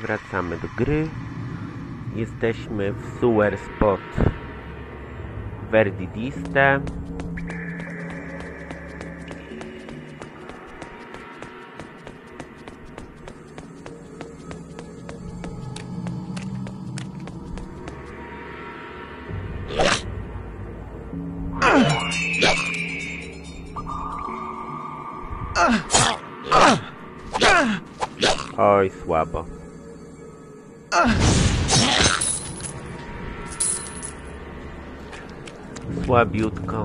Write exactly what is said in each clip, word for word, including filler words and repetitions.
wracamy do gry. Jesteśmy w Sewer Spot Verdidiste. Oj, słabo. Słabiutko.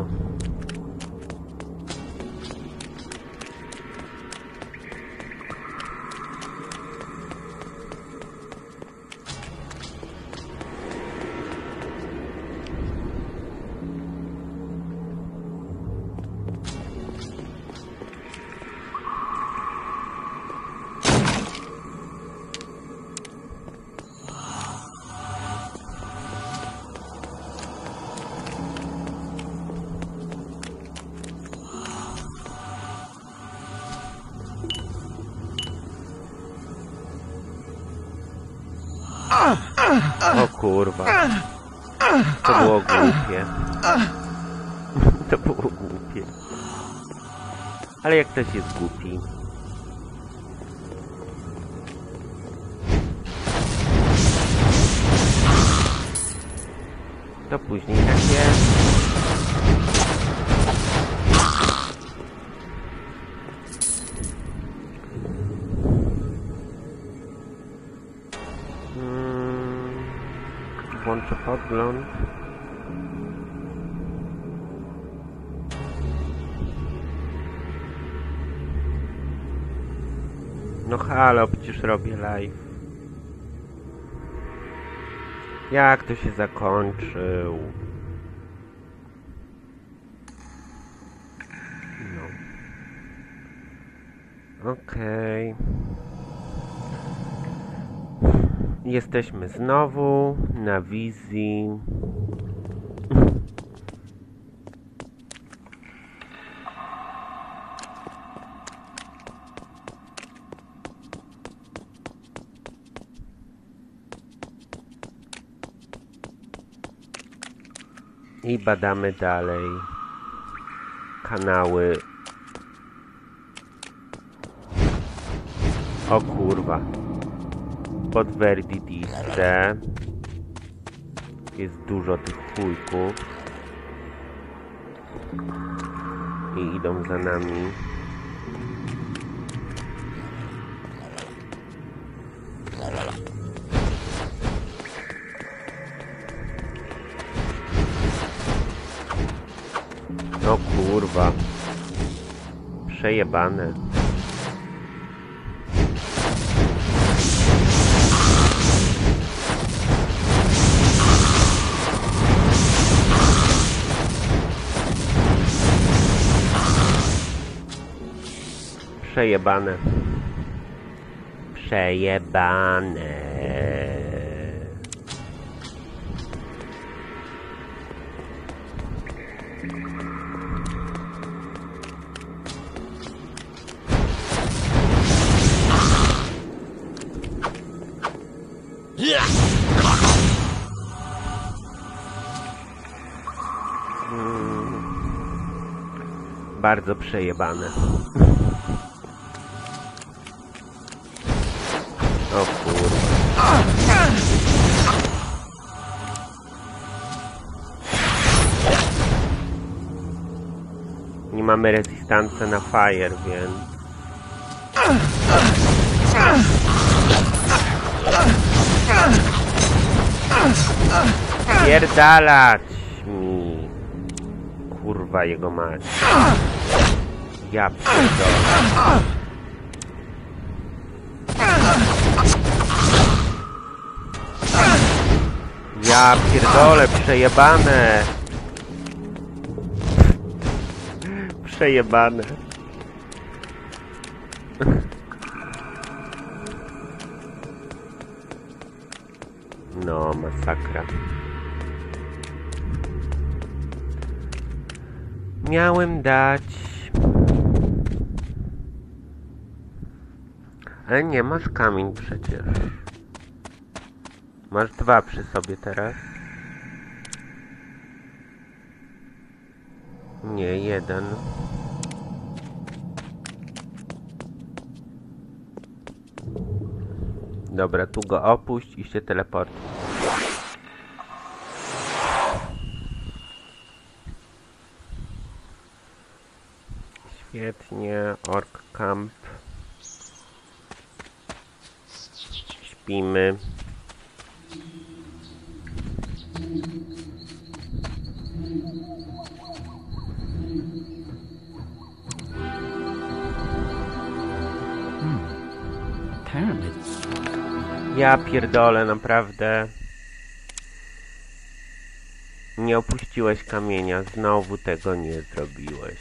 O kurwa. To było głupie. To było głupie. Ale jak ktoś jest głupi. To później tak jest. Włączę podgląd. No halo, przecież robię live. Jak to się zakończył? No. Okej. Okay. Jesteśmy znowu na wizji. I badamy dalej kanały. O kurwa. Pod Verdidiste jest dużo tych chujków i idą za nami. No kurwa, przejebane. Przejebane. Przejebane. Hmm. Bardzo przejebane. O kurwa. Nie mamy rezystancji na fire, więc... Pierdalać mi. Kurwa jego mać. Ja pierdolę. Ja pierdolę, przejebane. Przejebane. No, masakra. Miałem dać... Ale nie masz kamień przecież. Masz dwa przy sobie teraz. Nie, jeden. Dobra, tu go opuść i się teleportuj. Świetnie, Ork Camp. Śpimy. Ja pierdolę, naprawdę. Nie opuściłeś kamienia, znowu tego nie zrobiłeś.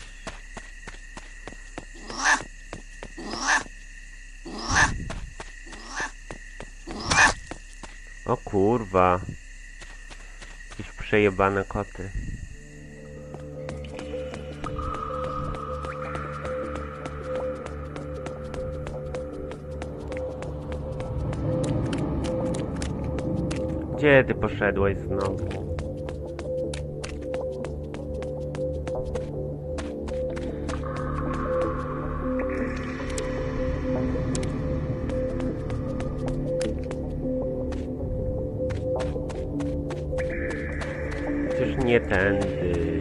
O kurwa. Jakieś przejebane koty. Gdzie ty poszedłeś znowu? Przecież nie tędy.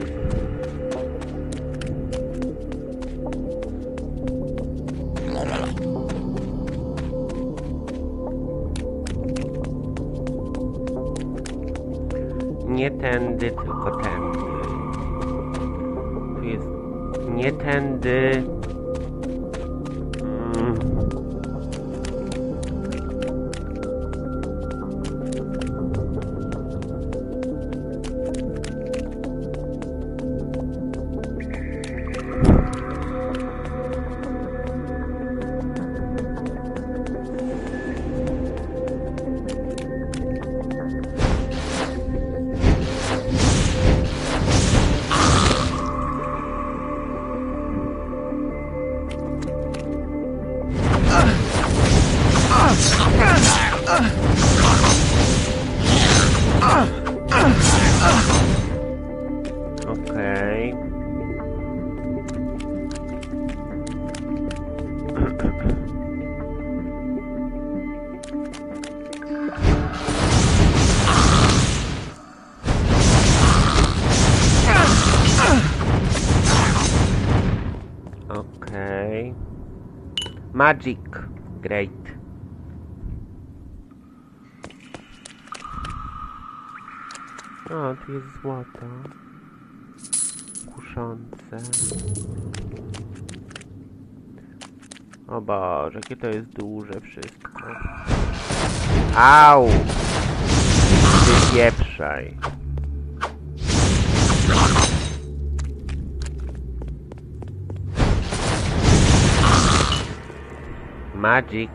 Nie tędy, tylko tędy. Tu jest... Nie tędy. Mm. Okej. Okej. Magic. Great. O, tu jest złoto. Kuszące. O Boże, jakie to jest duże wszystko. Au! Wypieprzaj. Magic.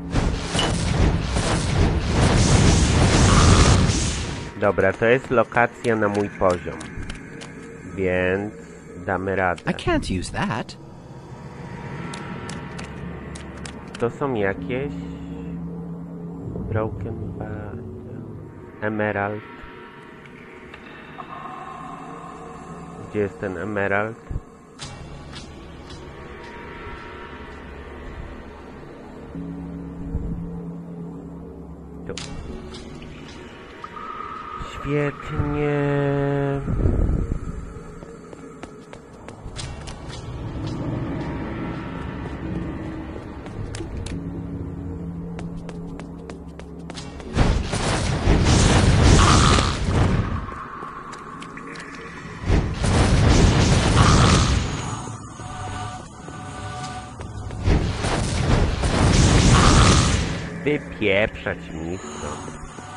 Dobra, to jest lokacja na mój poziom. Więc damy radę. I can't use that. To są jakieś... Broken Battle... Emerald. Gdzie jest ten emerald? Tu. Świetnie. Wypieprzać mi stąd.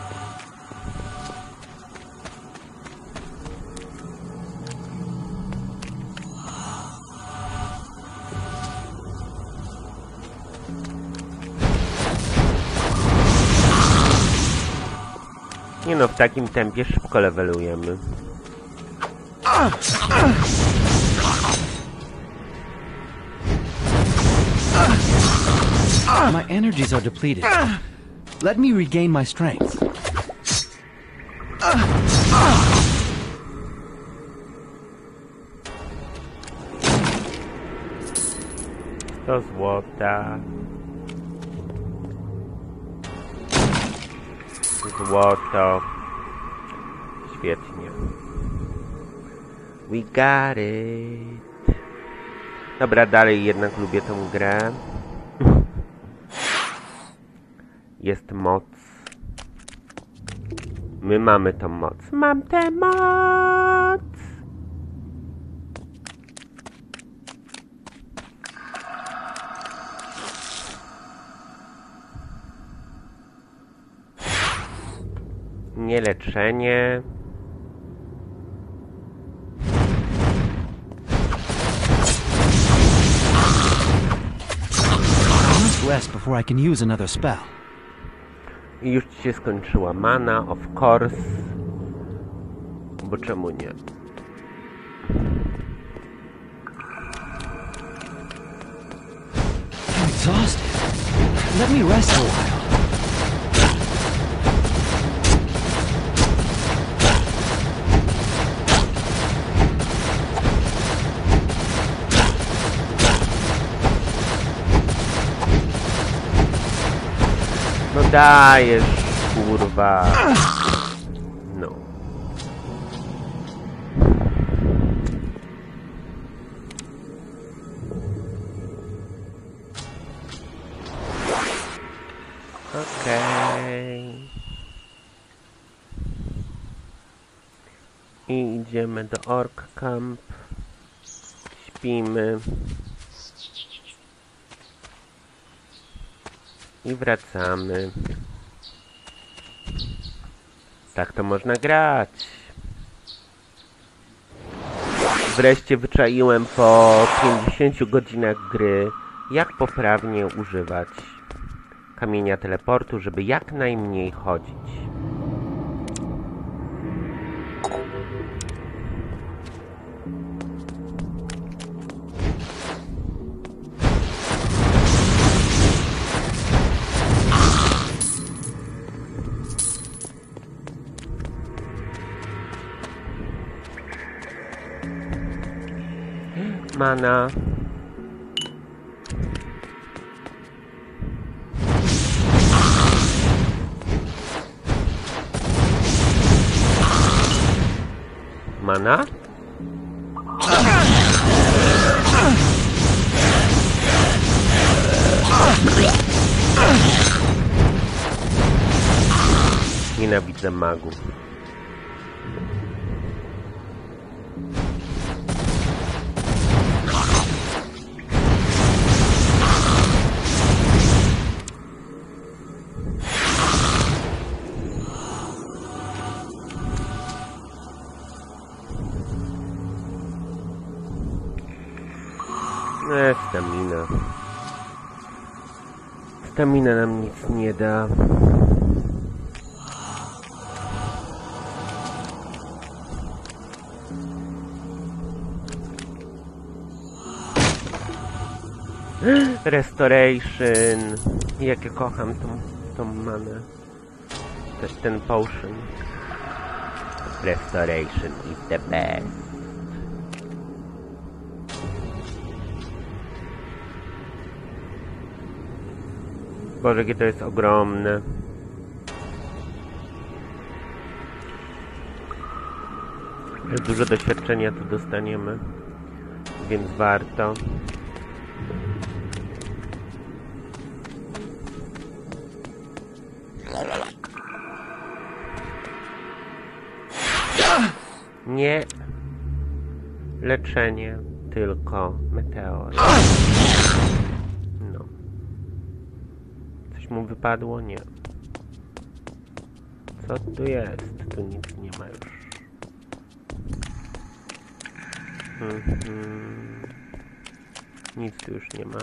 Nie no, w takim tempie szybko levelujemy. My energies are depleted. Let me regain my strength. sto złota. Złoto. Świetnie. We got it. Dobra, dalej jednak lubię tę grę. Jest moc. My mamy tą moc. Mam tę moc! Nie leczenie. Rest before I can use another spell. I już ci się skończyła mana, of course. Bo czemu nie? I'm exhausted. Let me rest a while. No dajesz, kurwa. No. Okej. I idziemy do Orc Camp. Śpimy. I wracamy. Tak to można grać. Wreszcie wyczaiłem po pięćdziesięciu godzinach gry, jak poprawnie używać kamienia teleportu, żeby jak najmniej chodzić. Mana. Mana? Nienawidzę magów. Eee, stamina. Stamina nam nic nie da. Restoration. Jak ja kocham tą, tą manę. Ten, ten potion. Restoration is the best. Boże, jakie to jest ogromne. Dużo doświadczenia tu dostaniemy, więc warto. Nie leczenie, tylko meteor. No. Coś mu wypadło? Nie. Co tu jest? Tu nic nie ma już. Mhm. Nic tu już nie ma.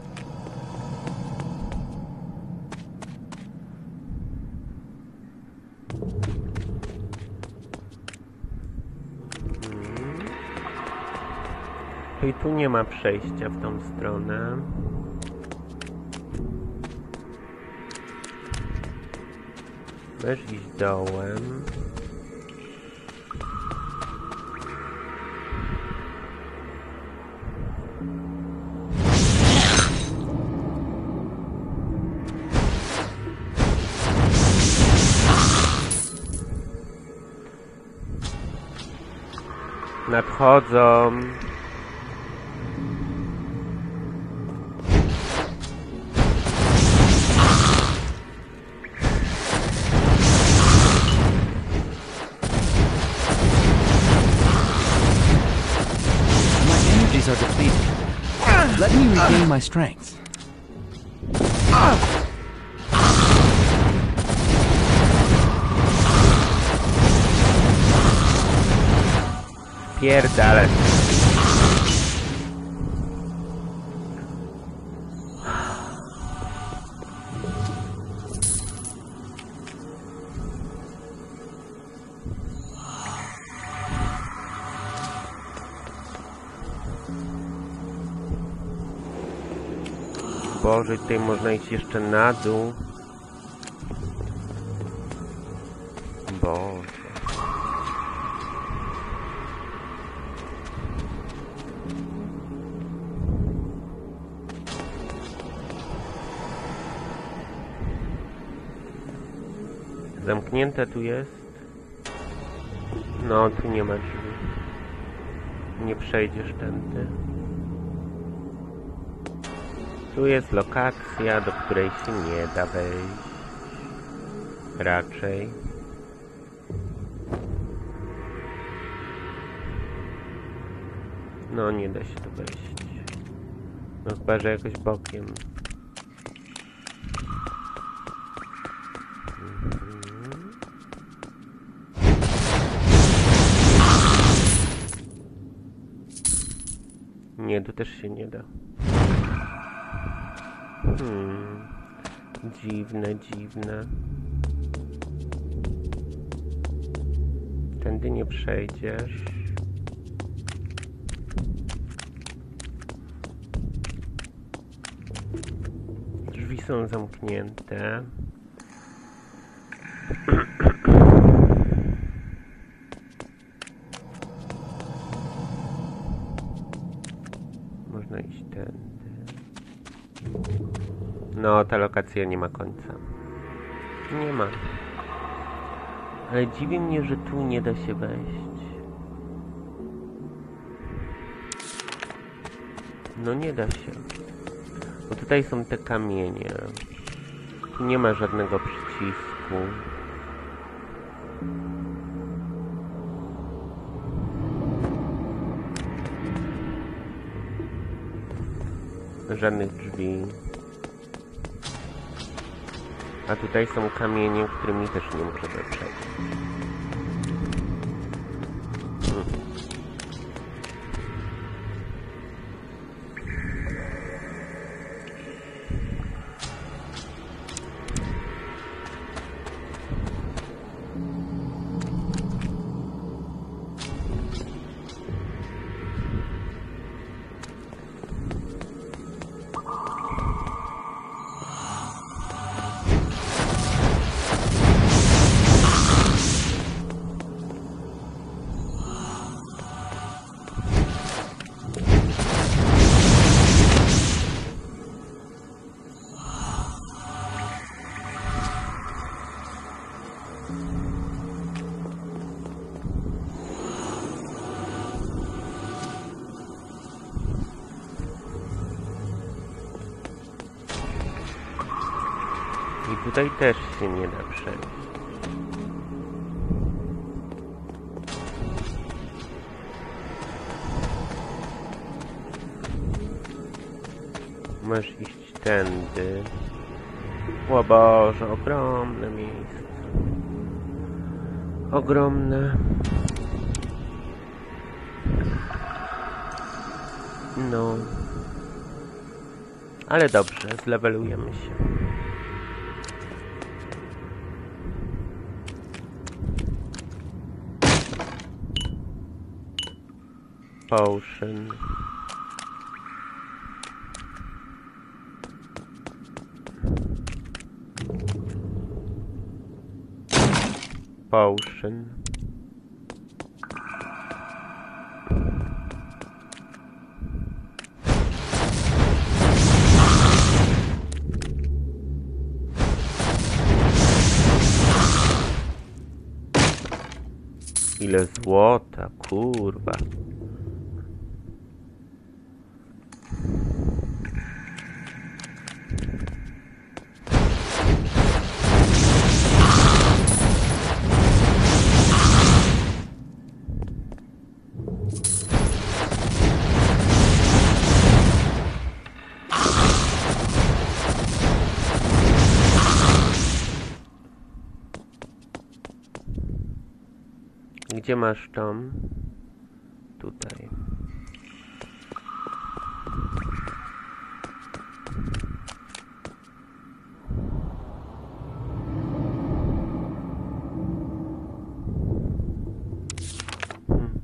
I tu nie ma przejścia w tą stronę. Możesz iść dołem. Nadchodzą. Are depleted. Let me regain my strength. Pierdalę. Boże, tutaj można iść jeszcze na dół. Boże. Zamknięte tu jest. No, tu nie ma drzwi. Nie przejdziesz tędy. Tu jest lokacja, do której się nie da wejść. Raczej. No, nie da się tu wejść. No chyba, że jakoś bokiem. Mhm. Nie, tu też się nie da. Hmm. Dziwne, dziwne. Tędy nie przejdziesz. Drzwi są zamknięte. Można iść tędy. No, ta lokacja nie ma końca. Nie ma. Ale dziwi mnie, że tu nie da się wejść. No nie da się. Bo tutaj są te kamienie. Tu nie ma żadnego przycisku. Żadnych drzwi. A tutaj są kamienie, którymi też nie możemy przejść. Hmm. I tutaj też się nie da przejść. Możesz iść tędy. O Boże, ogromne miejsce. Ogromne. No. Ale dobrze, zlewelujemy się. Potion. Potion. Ile złota, kurwa. Gdzie masz tam? Tutaj. Hmm.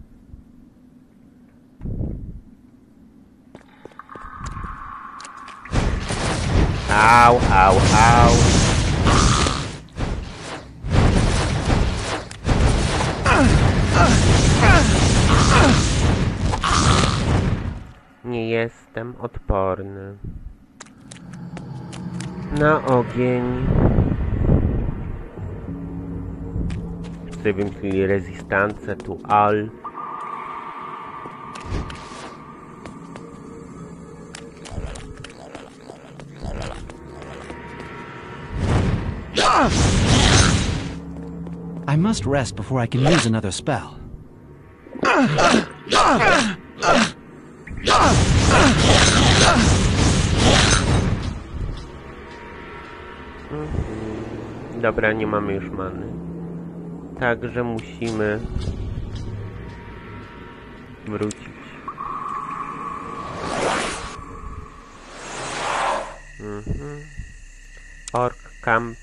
Au, au, au. Nie jestem odporny na ogień. Sobie wymyślili rezystancję tu al. I must rest before I can use another spell. Dobra, nie mamy już many. Także musimy wrócić. Mhm. Ork Camp.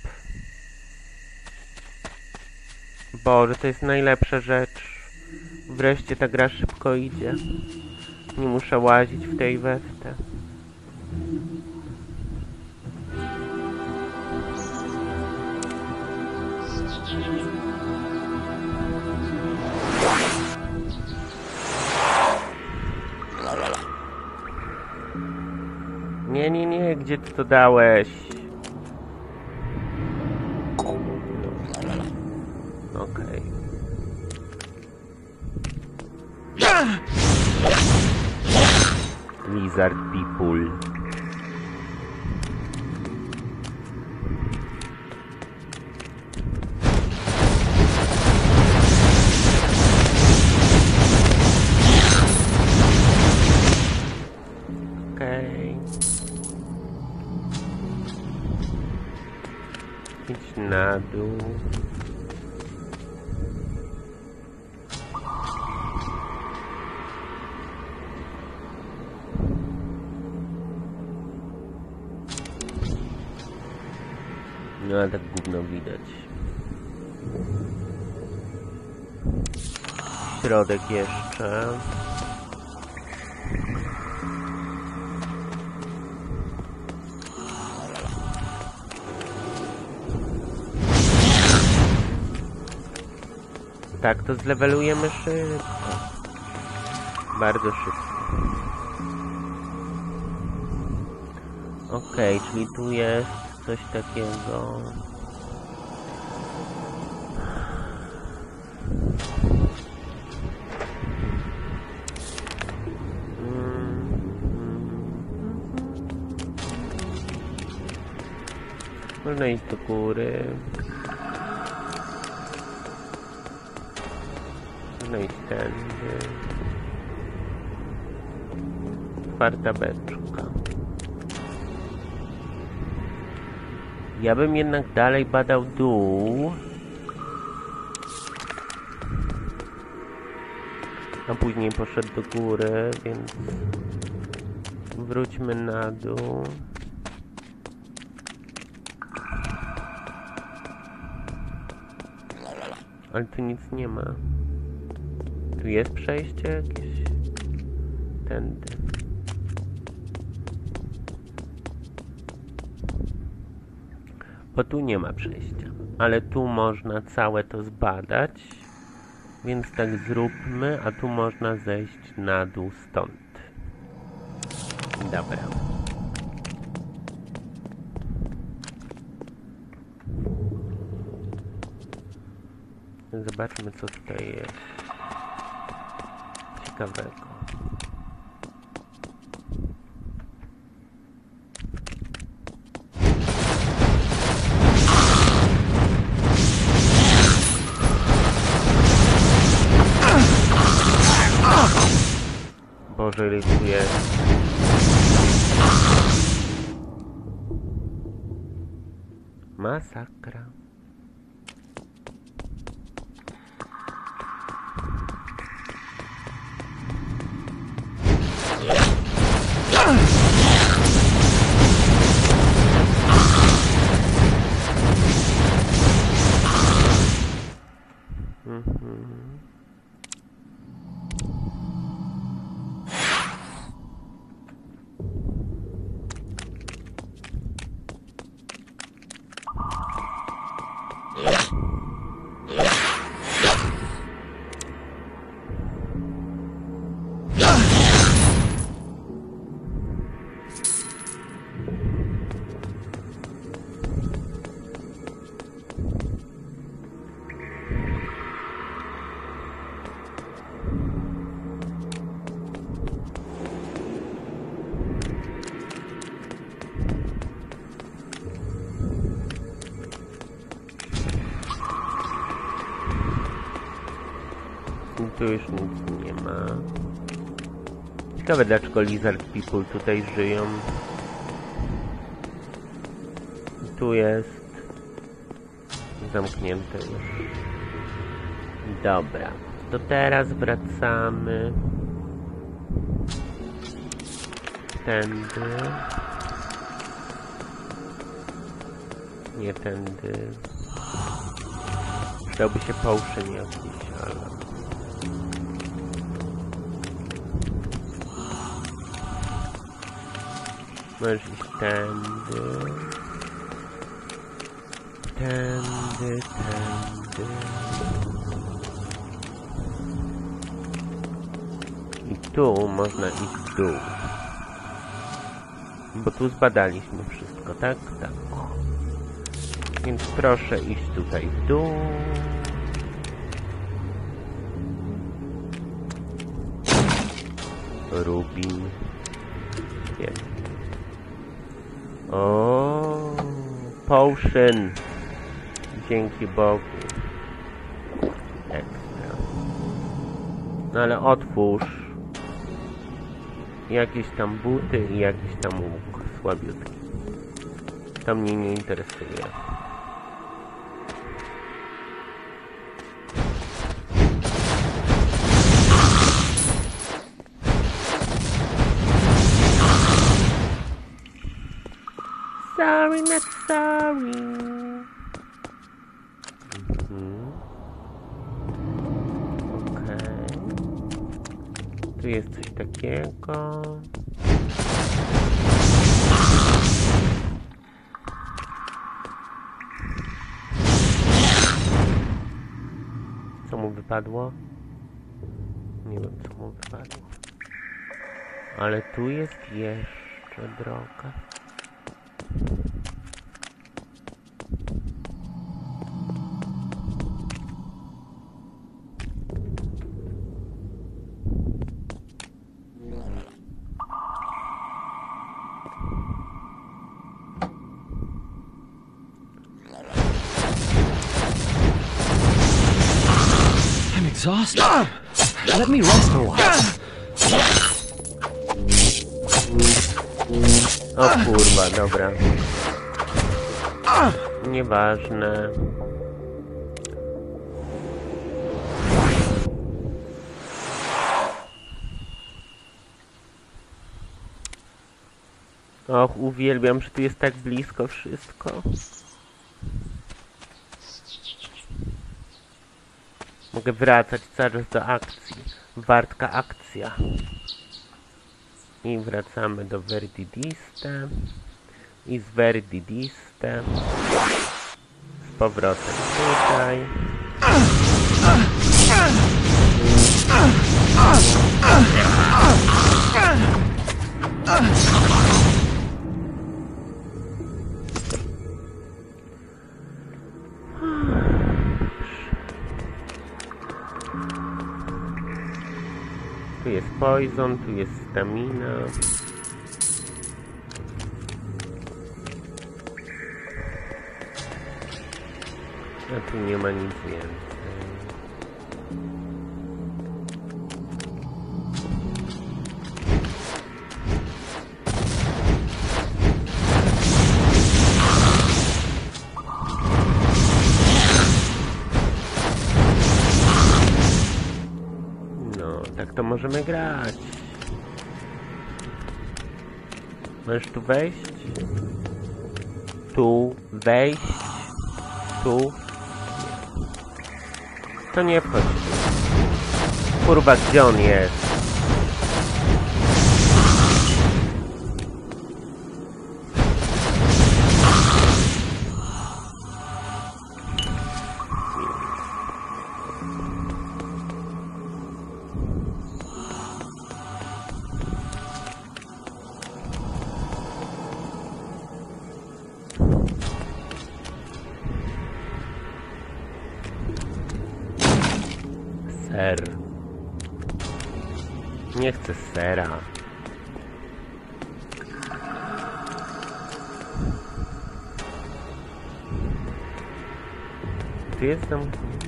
Boże, to jest najlepsza rzecz. Wreszcie ta gra szybko idzie. Nie muszę łazić w tej we w te. Nie, nie, nie, gdzie ty to dałeś? Okej. Lizard people. Okej. Idź na dół. No ale tak gówno widać. Środek jeszcze. Tak, to zlewelujemy szybko. Bardzo szybko. Okej, okay, czyli tu jest coś takiego. Można iść do góry. Można iść tędy. Czwarta beczka. Ja bym jednak dalej badał dół. A później poszedł do góry, więc wróćmy na dół. Ale tu nic nie ma. Tu jest przejście jakieś? Tędy. Bo tu nie ma przejścia. Ale tu można całe to zbadać. Więc tak zróbmy, a tu można zejść na dół stąd. Dobra. Zobaczmy, co tutaj jest ciekawego. Boże, ile tu jest. Masakra. Mhm. Tu już nic nie ma. Ciekawe, dlaczego Lizard People tutaj żyją. Tu jest zamknięte już. Dobra, to teraz wracamy tędy. Nie tędy. Przydałby się potion jakiś, ale... Możesz iść tędy. Tędy, tędy. I tu można iść w dół. Bo tu zbadaliśmy wszystko, tak? Tak. Więc proszę iść tutaj w dół. Rubin. Jest. O, potion. Dzięki Bogu. Ekstra. No ale otwórz. Jakieś tam buty i jakiś tam łuk słabiutki. To mnie nie interesuje. Sorry, not sorry. Mhm. Okej. Okay. Tu jest coś takiego. Co mu wypadło? Nie wiem, co mu wypadło. Ale tu jest jeszcze droga. I'm exhausted. Let me rest a while. O kurwa, dobra. Nieważne. Och, uwielbiam, że tu jest tak blisko wszystko. Mogę wracać cały czas do akcji. Wartka akcja. I wracamy do Verdidiste. I z Verdidiste z powrotem tutaj. Tu jest poison, tu jest stamina. A tu nie ma nic więcej. No, tak to możemy grać. Możesz tu wejść? Tu wejść? Tu? To nie wchodź. Kurwa, gdzie on jest? Ser. Nie chcę sera. Tu jestem.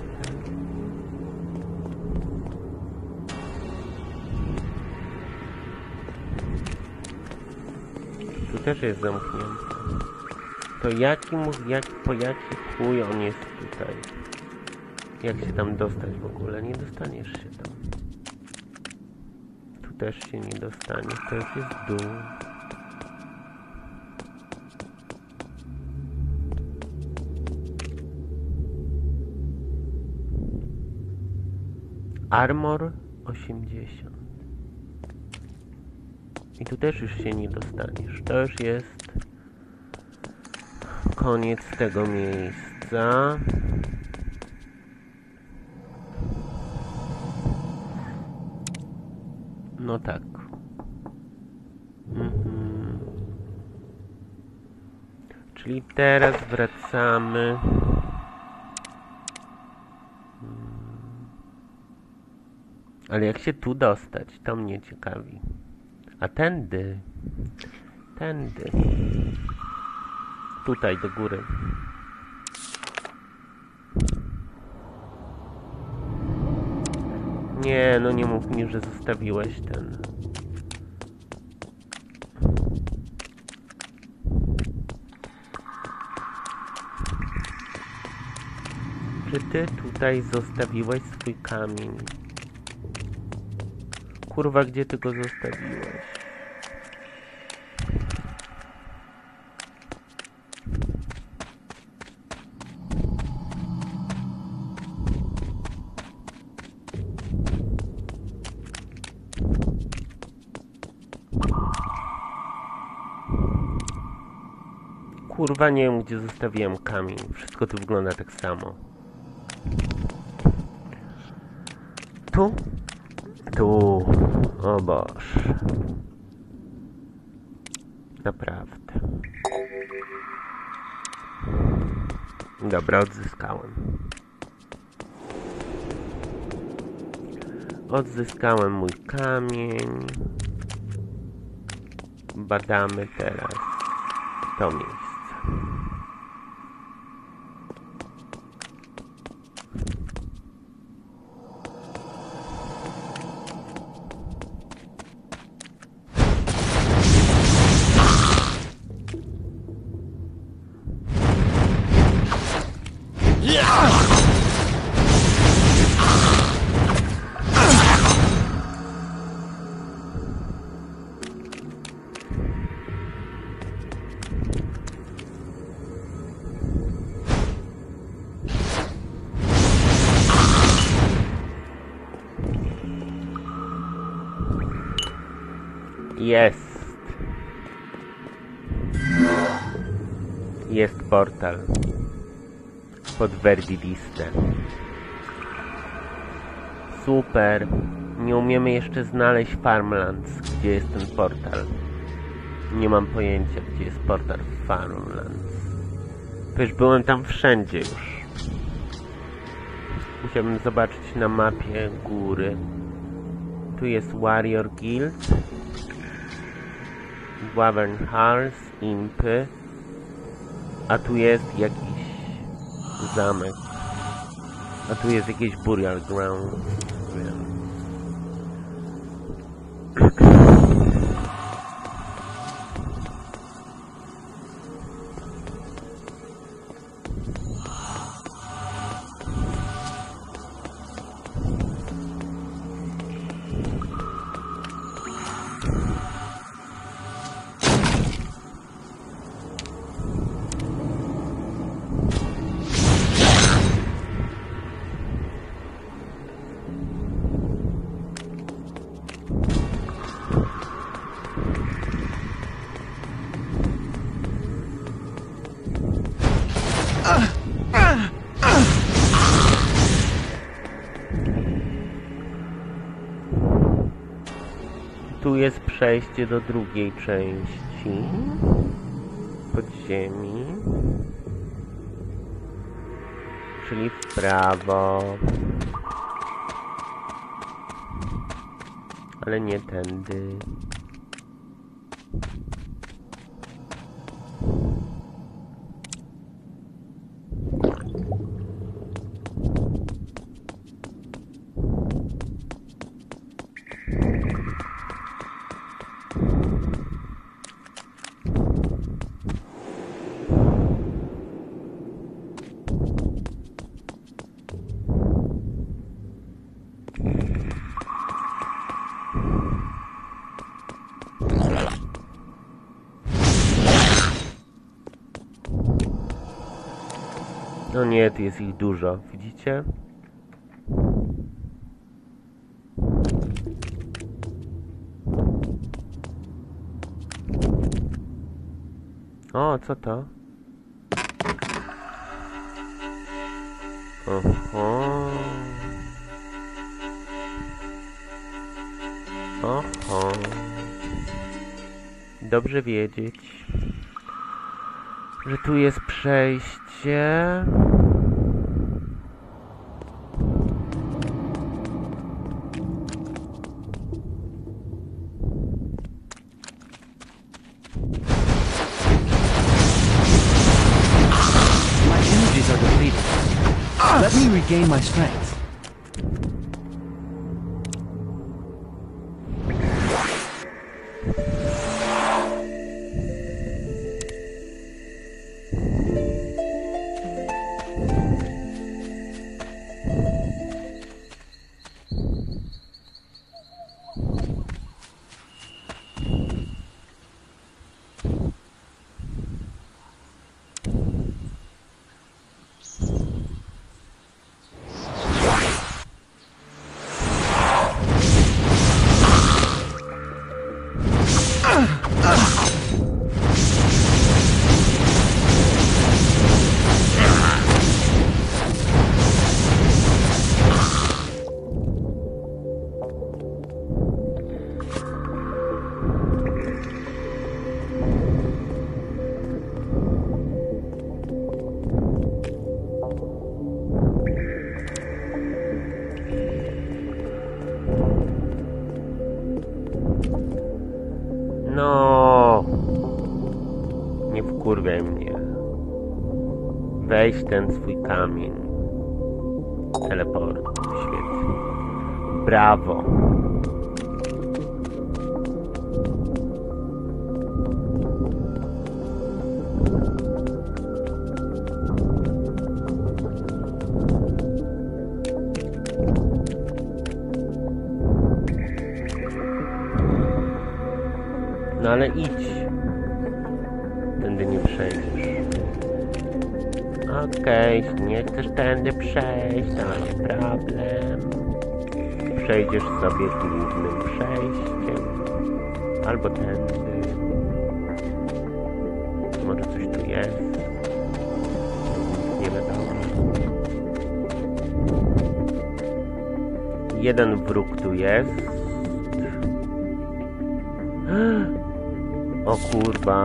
Tu też jest zamknięty. To jaki mu, jak, po jaki chuj on jest tutaj? Jak się tam dostać w ogóle? Nie dostaniesz się tam. Tu też się nie dostaniesz. To już jest dół. Armor osiemdziesiąt. I tu też już się nie dostaniesz. To już jest koniec tego miejsca. No tak. Mhm. Czyli teraz wracamy. Ale jak się tu dostać? To mnie ciekawi. A tędy. Tędy. Tutaj do góry. Nie, no nie mów mi, że zostawiłeś ten. Czy ty tutaj zostawiłeś swój kamień? Kurwa, gdzie ty go zostawiłeś? Kurwa, nie wiem, gdzie zostawiłem kamień. Wszystko tu wygląda tak samo. Tu? Tu. O Boż. Naprawdę. Dobra, odzyskałem. Odzyskałem mój kamień. Badamy teraz to miejsce. Jest. Jest portal. Pod Verdiliste. Super. Nie umiemy jeszcze znaleźć Farmlands, gdzie jest ten portal. Nie mam pojęcia, gdzie jest portal Farmlands. Przecież byłem tam wszędzie już. Musiałbym zobaczyć na mapie góry. Tu jest Warrior Guild, Wyvern Halls, Impy, a tu jest jakiś zamek, a tu jest jakieś Burial Ground. Tu jest przejście do drugiej części podziemi, czyli w prawo, ale nie tędy. No nie, tu jest ich dużo, widzicie? O, co to? Oho. Oho. Dobrze wiedzieć, że tu jest przejście. Let me regain my strength. No, nie wkurwiaj mnie. Weź ten swój kamień. Teleport, świetnie. Brawo. No ale idź. Tędy nie przejdziesz. Okej, okay, nie chcesz tędy przejść, to nie problem. Przejdziesz sobie głównym przejściem. Albo tędy. Może coś tu jest. Nie wiadomo. Jeden wróg tu jest. O kurwa.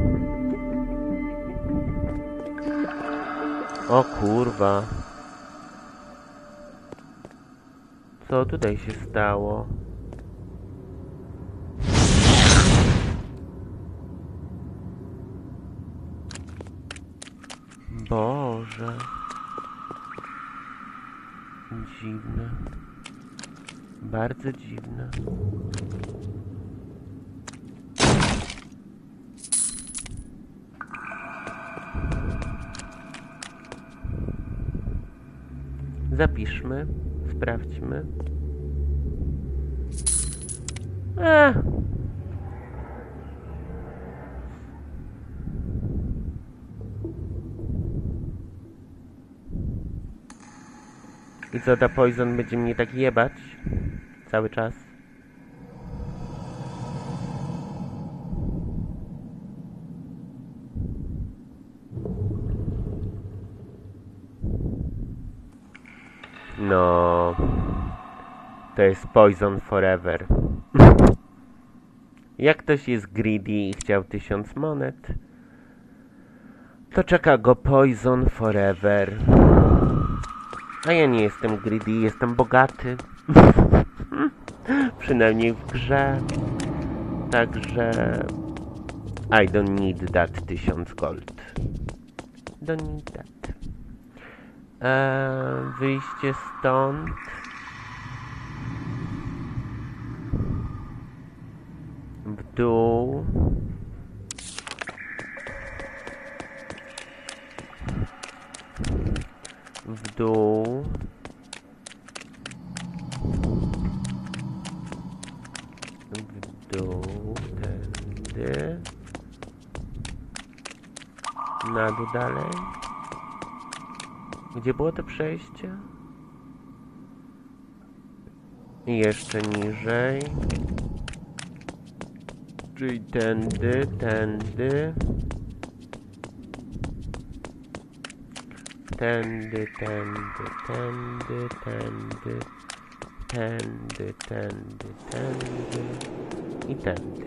O kurwa. Co tutaj się stało? Boże. Dziwne. Bardzo dziwne. Zapiszmy, sprawdźmy. Eee. I co, ta Poison będzie mnie tak jebać cały czas? No, to jest Poison forever. Jak ktoś jest greedy i chciał tysiąc monet, to czeka go Poison forever. A ja nie jestem greedy, jestem bogaty. Przynajmniej w grze. Także I don't need that tysiąc gold. Don't need that. Eee, wyjście stąd. W dół. W dół. W dół. Tędy. Na dół dalej. Gdzie było to przejście? I jeszcze niżej. Czyli tędy, tędy. Tędy, tędy, tędy, tędy. Tędy, tędy, tędy. I tędy.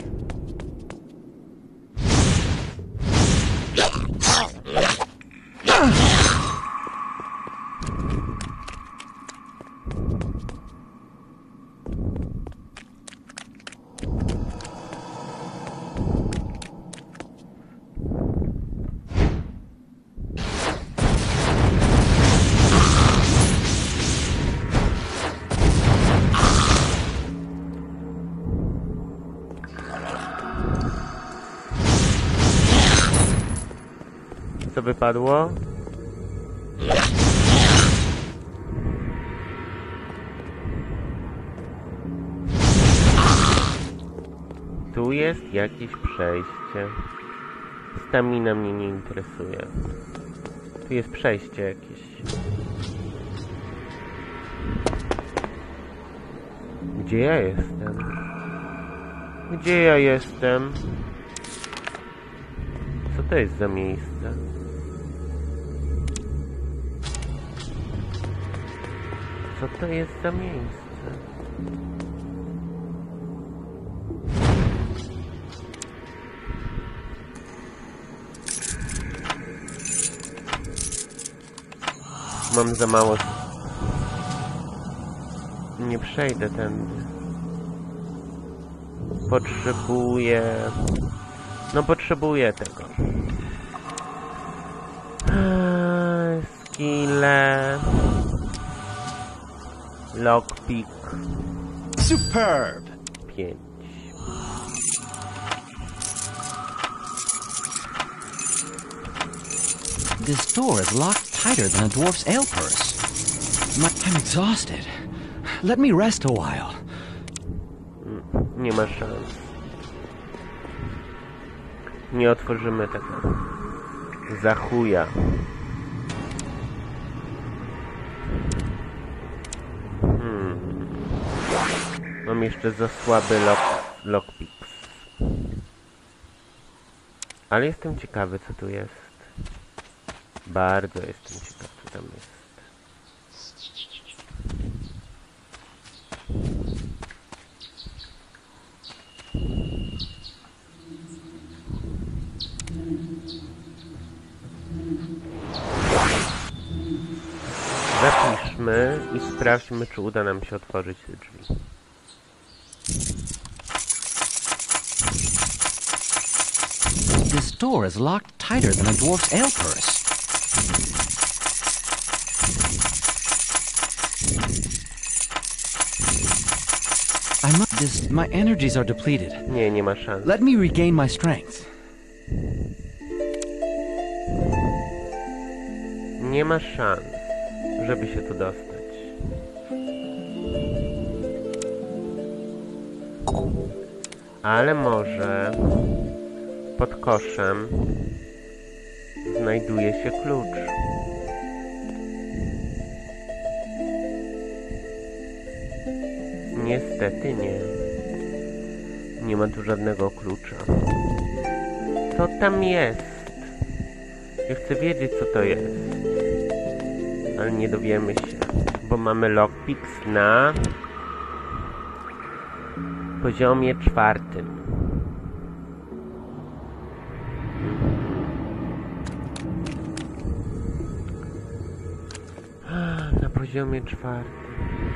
Co wypadło? Tu jest jakieś przejście. Stamina mnie nie interesuje. Tu jest przejście jakieś. Gdzie ja jestem? Gdzie ja jestem? Co to jest za miejsce? Co to jest za miejsce? Mam za mało... Nie przejdę tędy. Potrzebuję... No potrzebuję tego. Eee, skille... Lockpick. Superb! pięć. This door is locked tighter than a dwarf's ale purse. I'm exhausted. Let me rest a while. Nie ma szans. Nie otworzymy tego. Za chuja. Hmm. Mam jeszcze za słaby lock, lockpicks. Ale jestem ciekawy, co tu jest. Bardzo jestem ciekaw, co tam jest. Zapiszmy i sprawdźmy, czy uda nam się otworzyć te drzwi. This door is locked tighter than a dwarf's ale purse. just my energies are depleted. Nie, nie ma szans. Let me regain my strength. Nie ma szans, żeby się tu dostać. Ale może pod koszem znajduje się klucz. Niestety nie. Nie ma tu żadnego klucza. Co tam jest? Ja chcę wiedzieć, co to jest. Ale nie dowiemy się, bo mamy lockpicks na poziomie czwartym. Na poziomie czwartym.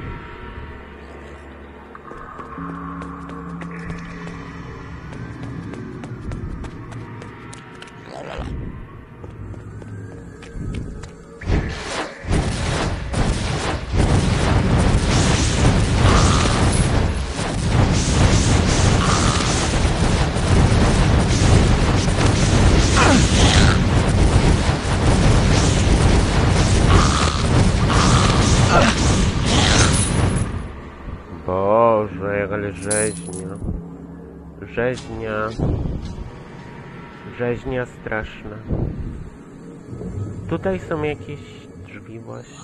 Boże, ale rzeźnia. Rzeźnia. Rzeźnia straszna. Tutaj są jakieś drzwi właśnie.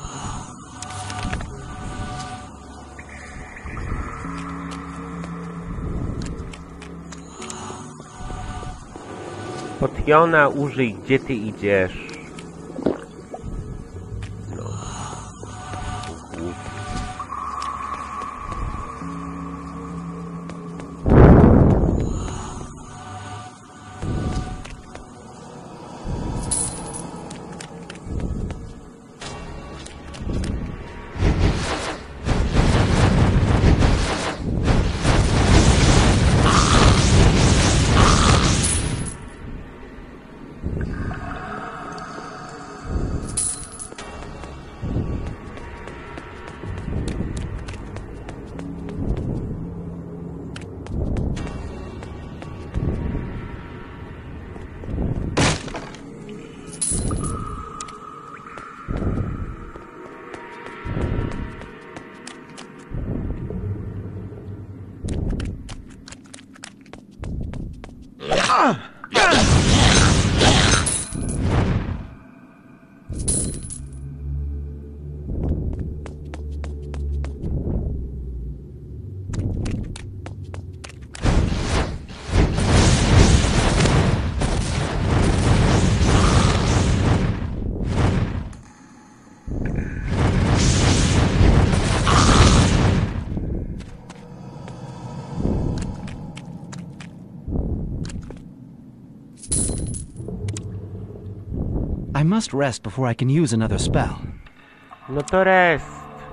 Potiona, użyj, gdzie ty idziesz? No. I must rest before I can use another spell. No to rest.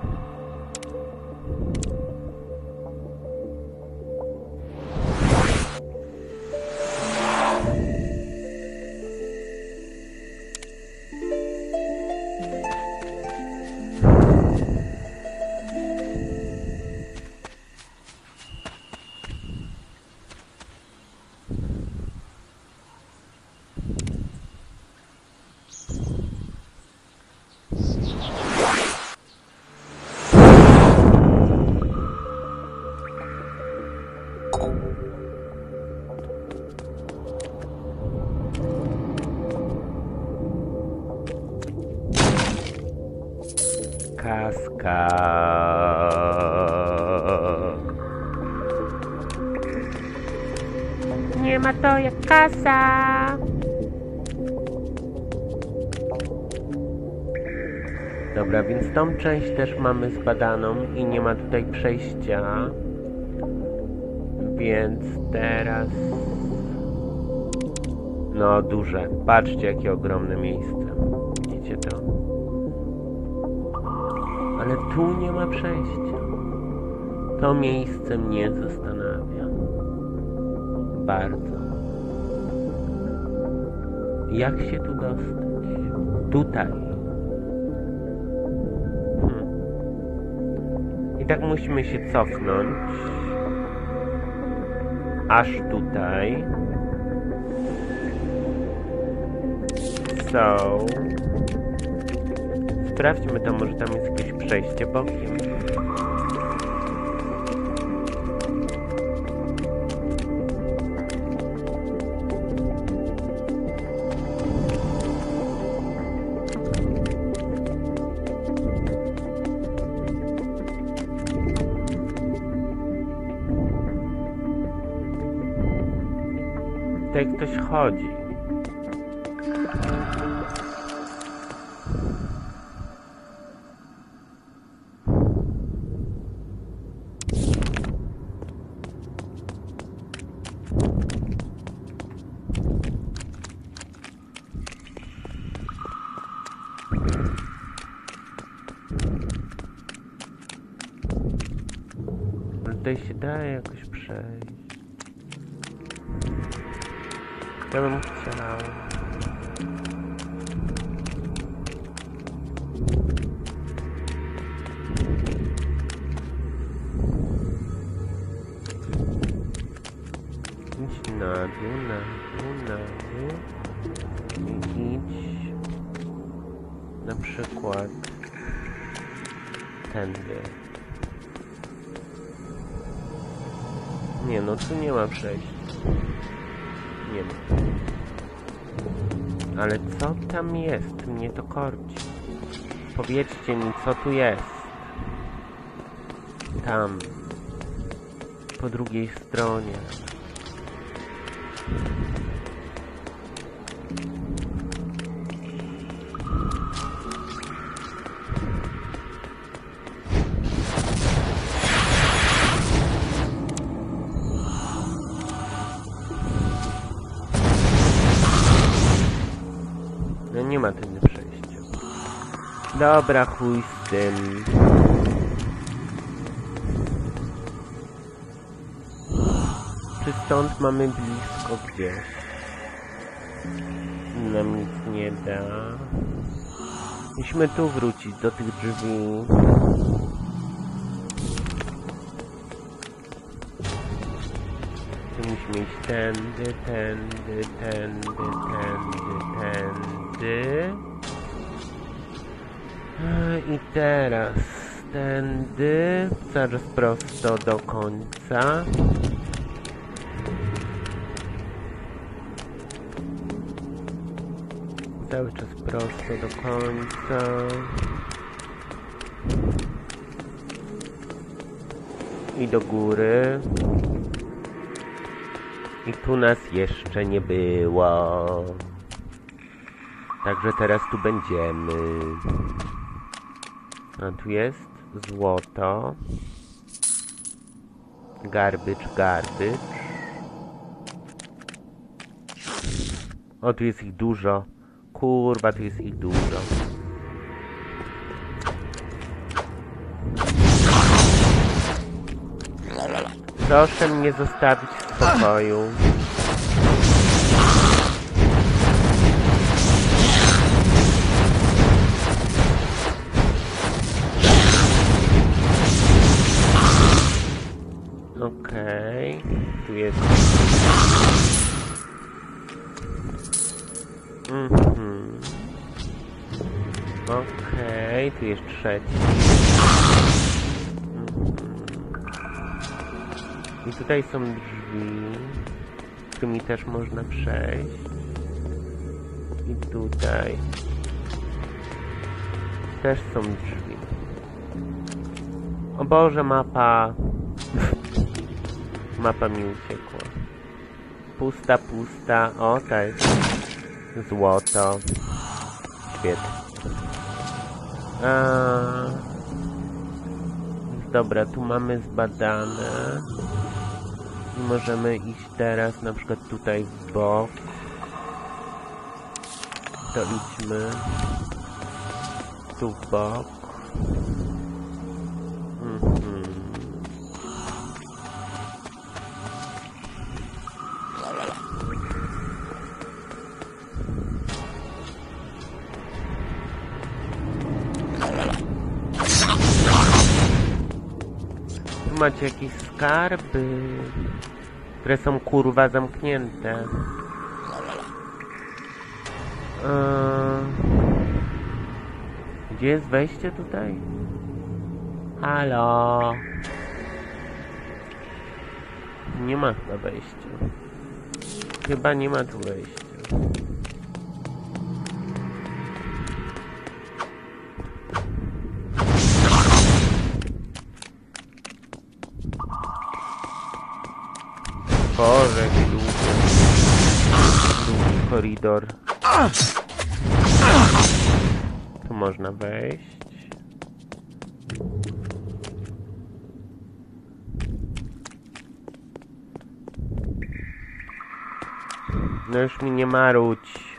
Kaska. Nie ma to jak kasa. Dobra, więc tą część też mamy zbadaną i nie ma tutaj przejścia. Więc teraz... No, duże. Patrzcie, jakie ogromne miejsce. Widzicie to? Ale tu nie ma przejścia. To miejsce mnie zastanawia. Bardzo. Jak się tu dostać? Tutaj. Hmm. I tak musimy się cofnąć. aż tutaj. So... Sprawdźmy to, może tam jest jakieś przejście bokiem. Tutaj ktoś chodzi. Tutaj się da jakoś przejść. Ja bym chciał. Idź na dół, na dół, na dół. I idź na przykład tędy. Nie, no tu nie ma przejścia. Nie ma. Ale co tam jest? Mnie to korci. Powiedzcie mi, co tu jest. Tam. Po drugiej stronie. No nie ma tędy przejścia. Dobra, chuj z tym. Czy stąd mamy blisko gdzieś? Nam nic nie da. Musimy tu wrócić do tych drzwi. Tu musimy iść tędy, tędy, tędy, tędy, tędy. I teraz tędy, zaraz prosto do końca. Cały czas prosto do końca. I do góry. I tu nas jeszcze nie było. Także teraz tu będziemy. A tu jest złoto. Garbage, garbage. O, tu jest ich dużo. Kurwa, tu jest ich dużo. Proszę mnie zostawić w spokoju. Okej, okay. Tu jest... Mhm. Okej, okay. Tu jest trzeci. I tutaj są drzwi, którymi też można przejść. I tutaj też są drzwi. O Boże, mapa. Mapa mi uciekła. Pusta, pusta. O, to jest złoto. Świetnie. A... Dobra, tu mamy zbadane. I możemy iść teraz na przykład tutaj w bok. To idźmy. Tu w bok. Mhm. Tu macie jakieś skarby. które są kurwa zamknięte. Eee... Gdzie jest wejście tutaj? Halo? Nie ma chyba wejścia. Chyba nie ma tu wejścia. Boże, jaki długi, długi koridor. Tu można wejść. No już mi nie marudź.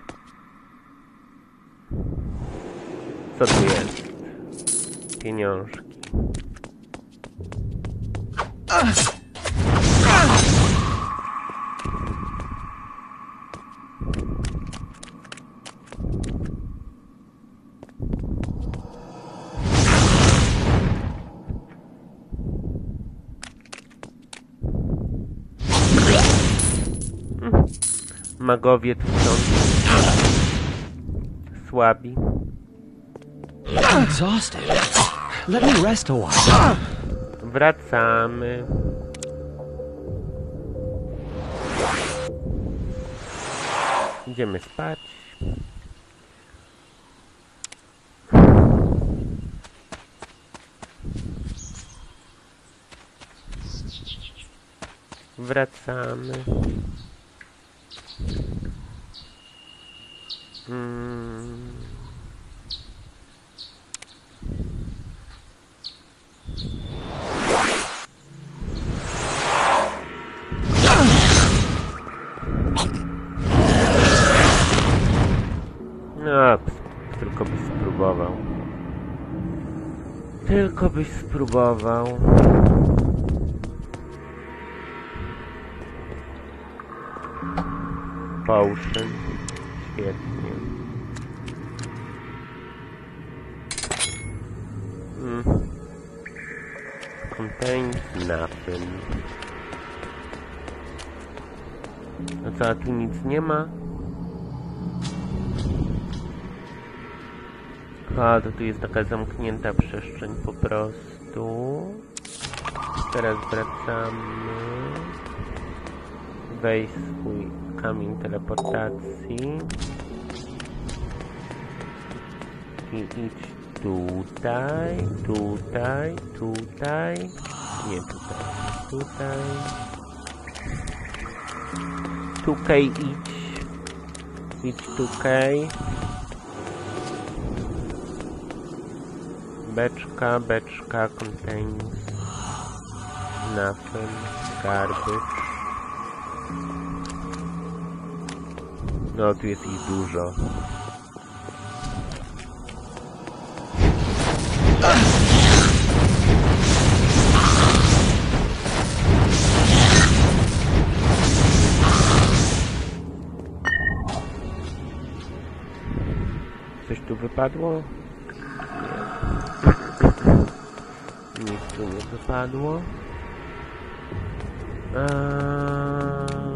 Co tu jest? Pieniążki. Magowie tu są słabi. I'm exhausted. Let me rest a while. Wracamy. Idziemy spać. Wracamy. Hmm. No, tylko byś spróbował. Tylko byś spróbował. Potion. Świetnie. Mm. Contains nothing. A co, a tu nic nie ma? A, to tu jest taka zamknięta przestrzeń po prostu. Teraz wracamy. Weź swój kamień teleportacji. I idź tutaj, tutaj, tutaj. Nie tutaj, tutaj. Tutaj idź. Idź tutaj. Beczka, beczka, contains nothing, garbage. No, tu jest ich dużo. Coś tu wypadło? Nie. Nic tu nie wypadło. Um...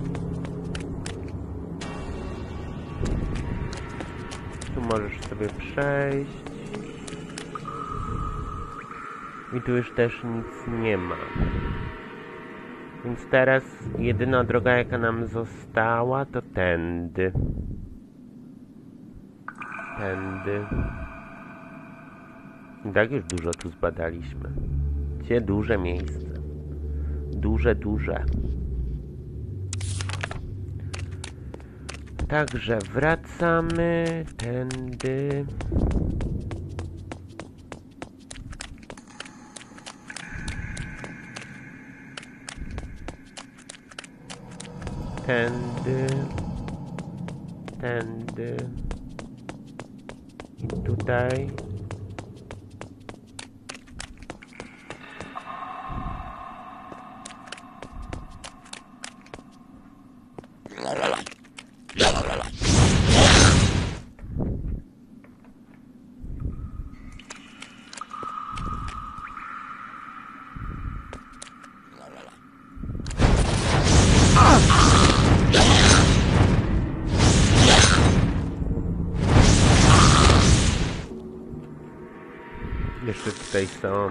Tu możesz sobie przejść. I tu już też nic nie ma. Więc teraz jedyna droga, jaka nam została, to tędy. Tędy. I tak już dużo tu zbadaliśmy. Gdzie duże miejsce. Duże, duże. Także wracamy tędy. Tędy. Tędy. I tutaj. tutaj są.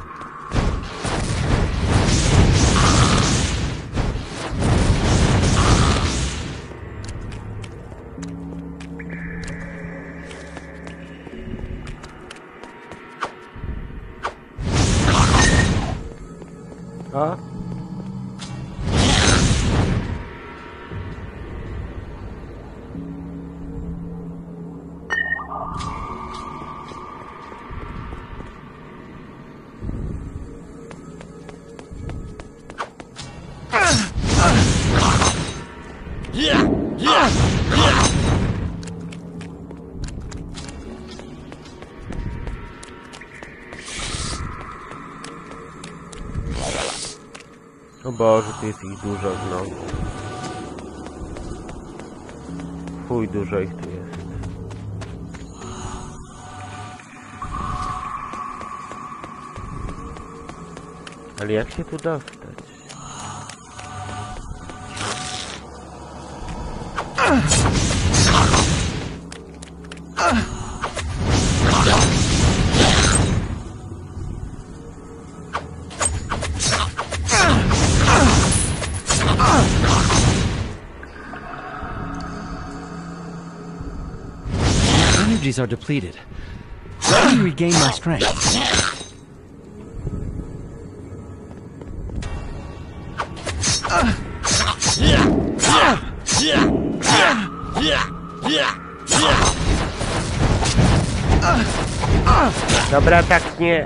O! O Boże, tu jest ich dużo znowu. Chuj, dużo ich tu jest. Ale jak się tu dostać? Energies are depleted. Let me regain my strength. Dobra, tak nie.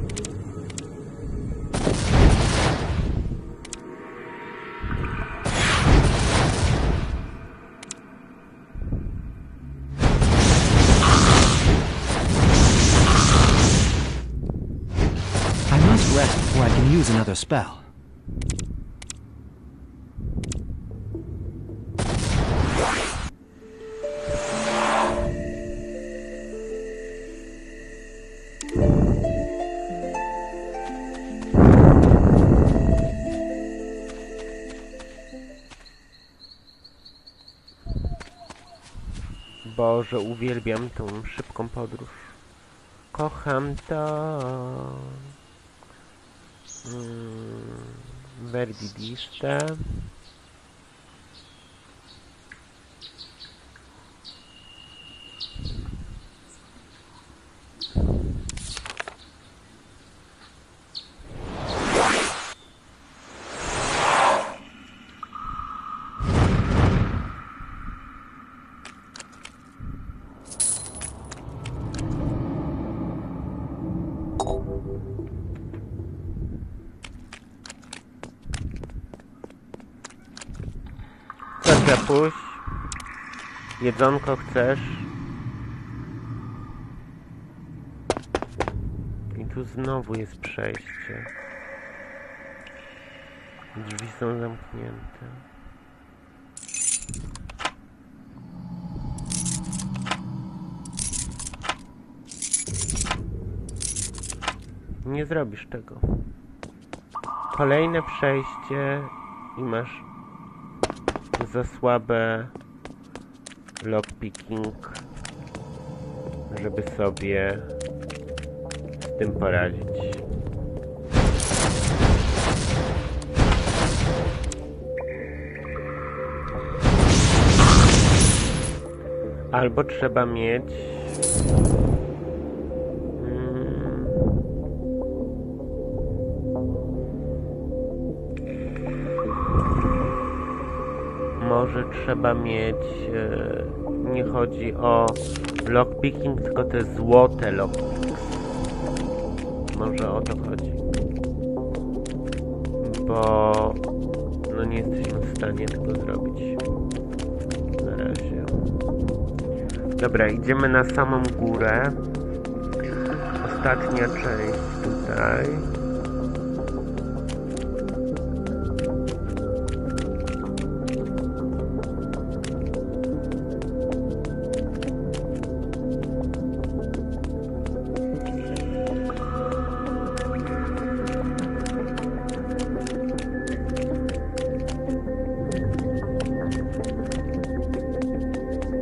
I must rest before I can use another spell. Boże, uwielbiam tą szybką podróż. Kocham to. Mm, Verdidiste. Proszę, puść. Jedzonko chcesz? I tu znowu jest przejście. Drzwi są zamknięte. Nie zrobisz tego. Kolejne przejście i masz za słabe lockpicking, żeby sobie z tym poradzić. Albo trzeba mieć hmm, może trzeba mieć e, nie chodzi o lockpicking, tylko te złote lockpicks. Może o to chodzi. Bo no nie jesteśmy w stanie tego zrobić na razie. Dobra, idziemy na samą górę. Ostatnia część tutaj.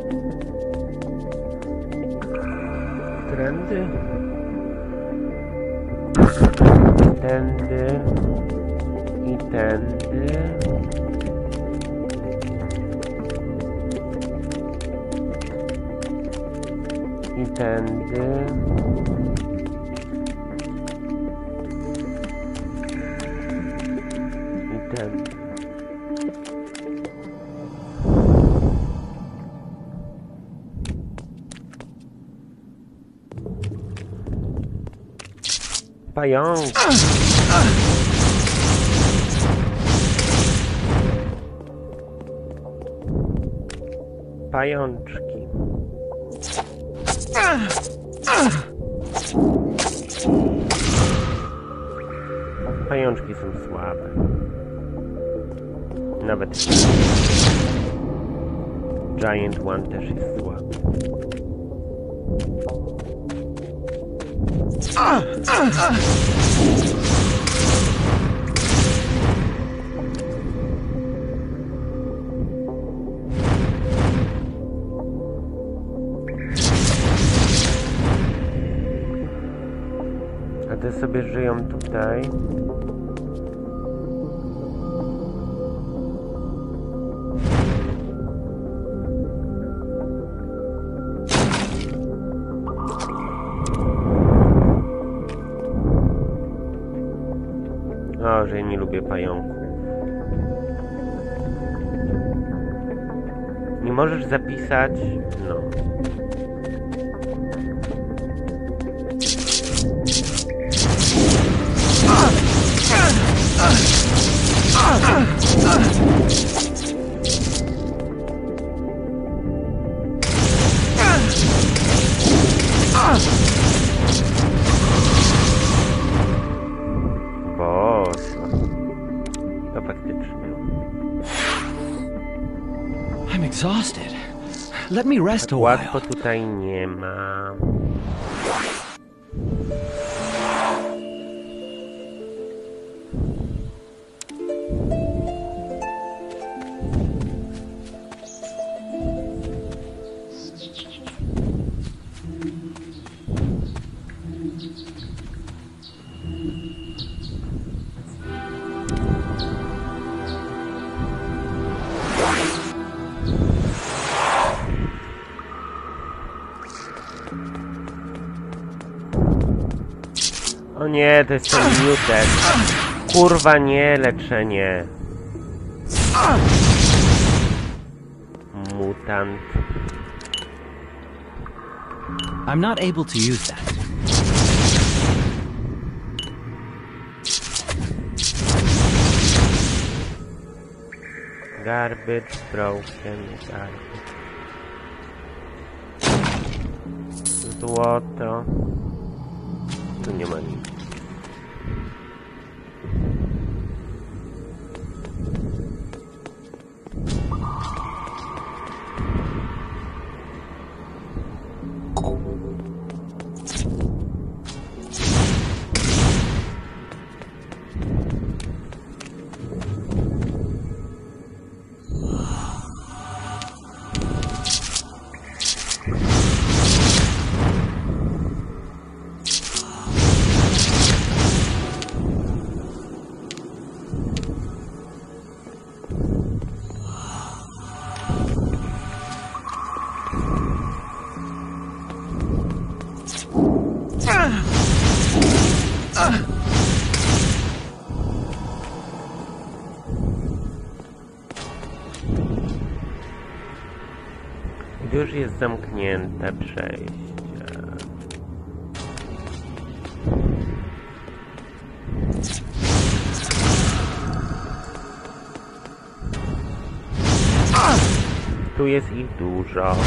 Trendy. tędy i tędy. I tędy. I tędy. Pająk. Pajączki. Pajączki są słabe. Nawet Giant One też jest słaby. A te sobie żyją tutaj. O, że ja nie lubię pająków. Nie możesz zapisać? No. I'm exhausted. Let me rest a Łatwo while. tutaj nie ma. O nie, to jest ten mutek. Kurwa nie, leczenie. Mutant. I'm not able to use that. Garbage, broken, garbage. Złoto. Tu nie ma nic. Już jest zamknięte przejście. Tu jest ich dużo.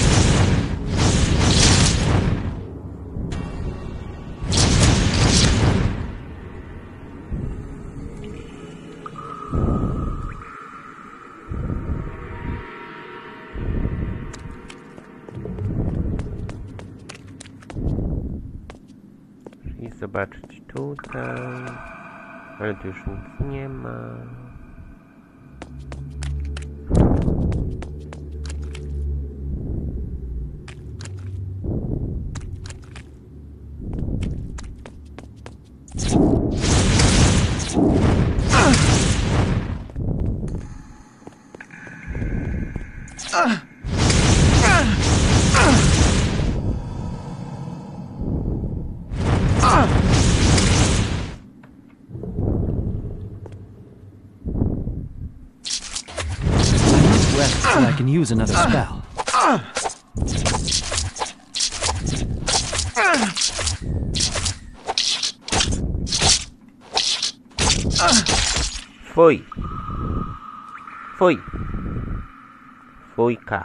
I zobaczyć tutaj, ale tu już nic nie ma. Rest so I can use another spell. Fuj. Fuj. Fujka.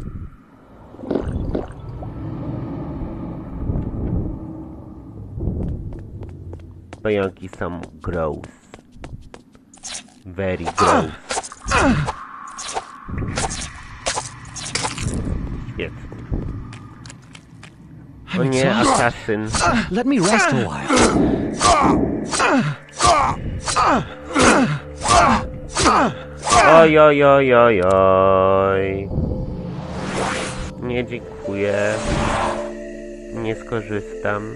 Pająki są gross. Very gross. Świetnie. O nie, asasyn. Let me rest a while. Oj, oj, oj, oj, oj. Nie, dziękuję. Nie skorzystam.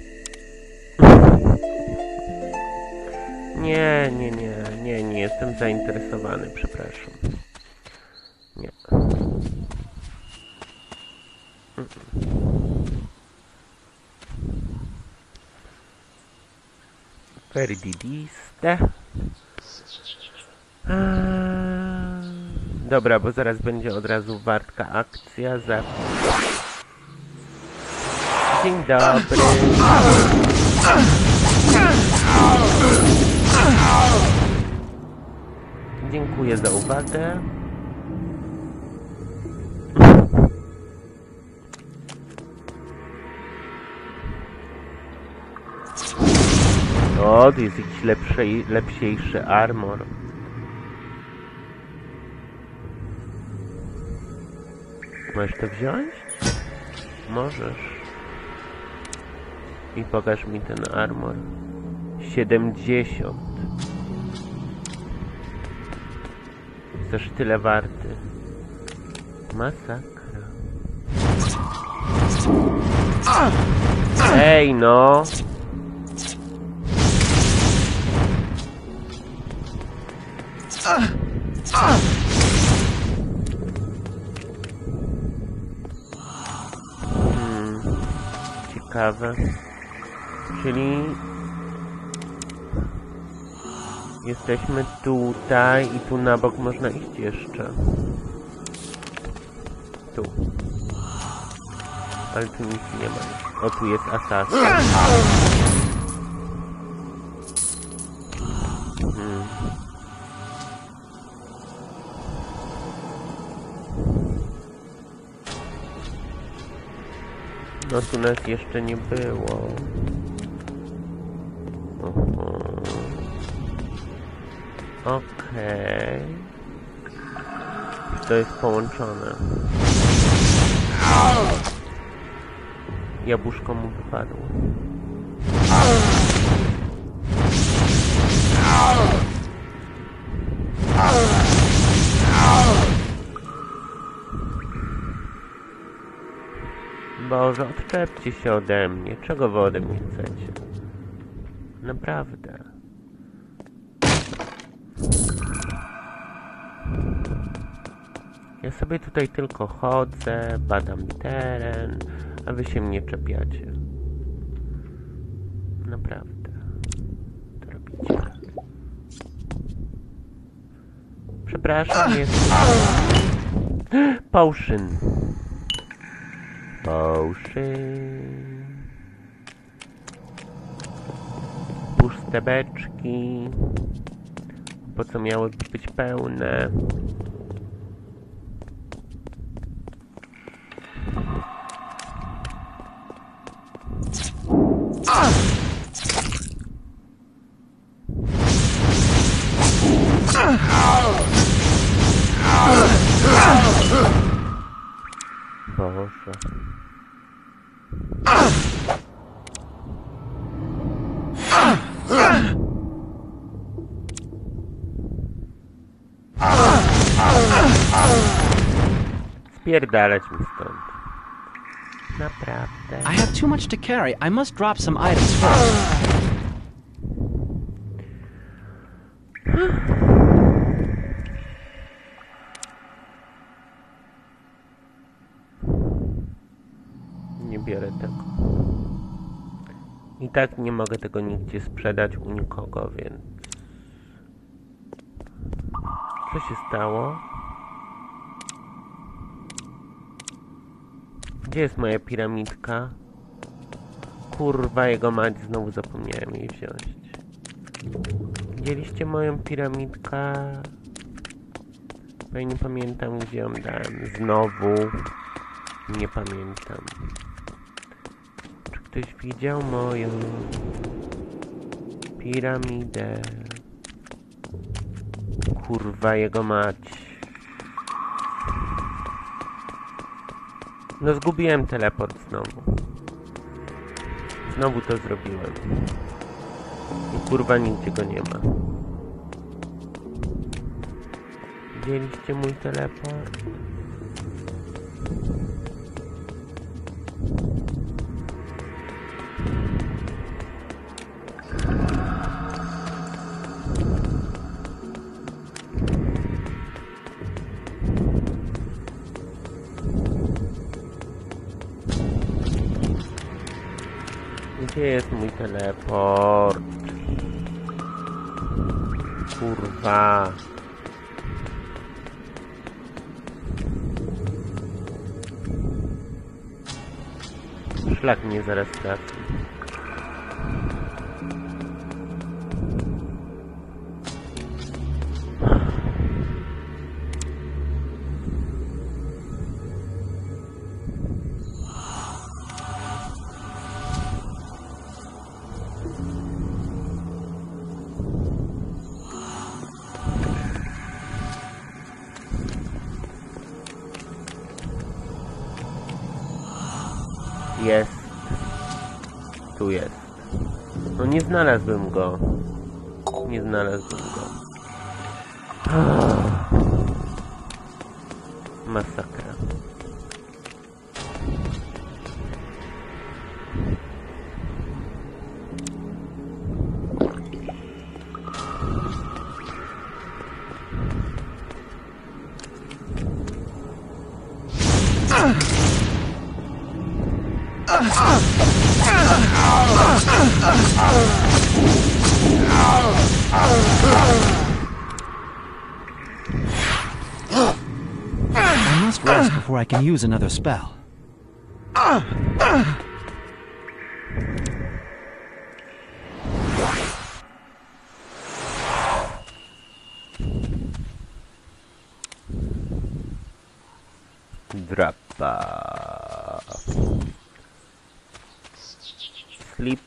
Nie, nie, nie, nie, nie jestem zainteresowany, przepraszam. Nie. Perdidiste. Dobra, bo zaraz będzie od razu wartka akcja. Za... Dzień dobry. Dziękuję za uwagę. O, tu jest jakiś lepszy, lepsiejszy armor. Możesz to wziąć? Możesz. I pokaż mi ten armor. siedemdziesiąt. Też tyle warty. Masakra. Ej no! Hmm. Ciekawe. Czyli jesteśmy tutaj i tu na bok można iść jeszcze. Tu. Ale tu nic nie ma. O, tu jest asasyn. Hmm. No tu nas jeszcze nie było. Oho. Okej. To jest połączone. Jabłuszko mu wypadło. Boże, odczepcie się ode mnie. Czego wy ode mnie chcecie? Naprawdę. Ja sobie tutaj tylko chodzę, badam teren, a wy się mnie czepiacie. Naprawdę. To robicie. Przepraszam, jest... Potion. Potion. Puste beczki. Po co miały być pełne? Boże. Spierdalać mi stąd. Naprawdę. I have too much to carry. I must drop some items first. zabiorę tego. I tak nie mogę tego nigdzie sprzedać u nikogo, więc... Co się stało? Gdzie jest moja piramidka? Kurwa, jego mać, znowu zapomniałem jej wziąć. Widzieliście moją piramidkę? Bo ja nie pamiętam, gdzie ją dałem. Znowu nie pamiętam. Czy ktoś widział moją piramidę? Kurwa, jego mać. No zgubiłem teleport znowu. Znowu to zrobiłem. I kurwa nigdzie go nie ma. Widzieliście mój teleport? Gdzie jest mój teleport? Kurwa. Szlak mnie zaraz trafi. Jest. Tu jest. No nie znalazłbym go. Nie znalazłbym go. Masakra. I must rest before I can use another spell. Drapa. Sleep.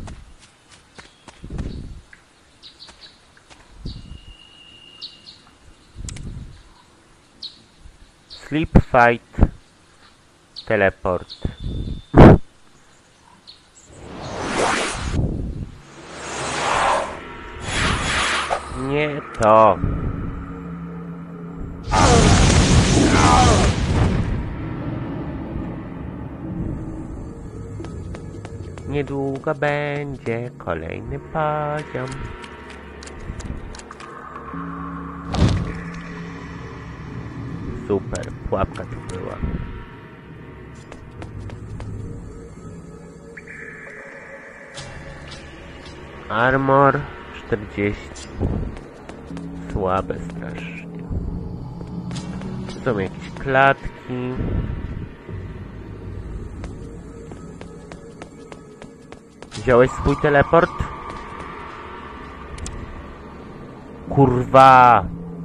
Sleep, fight, teleport. Nie to. Niedługo będzie kolejny poziom. Super, pułapka tu była. Armor czterdzieści. Słabe strasznie. Tu są jakieś klatki. Wziąłeś swój teleport? Kurwa!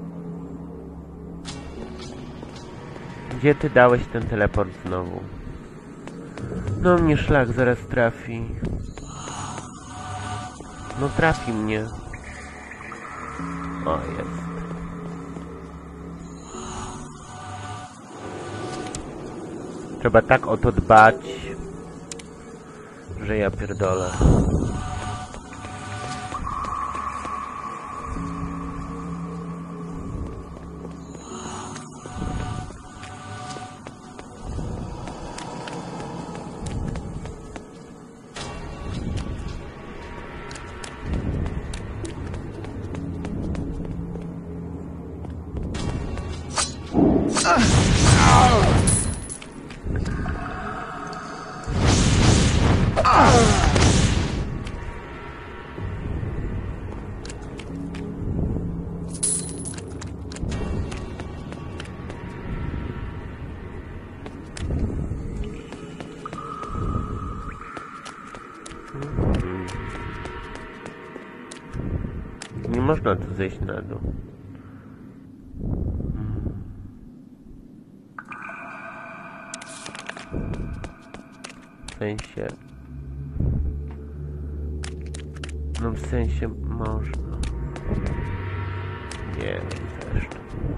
Gdzie ty dałeś ten teleport znowu? No mnie szlak zaraz trafi. No trafi mnie. O, jest. Trzeba tak o to dbać, że ja pierdolę. można tu zejść na dół. W sensie... No w sensie można. Nie, zresztą.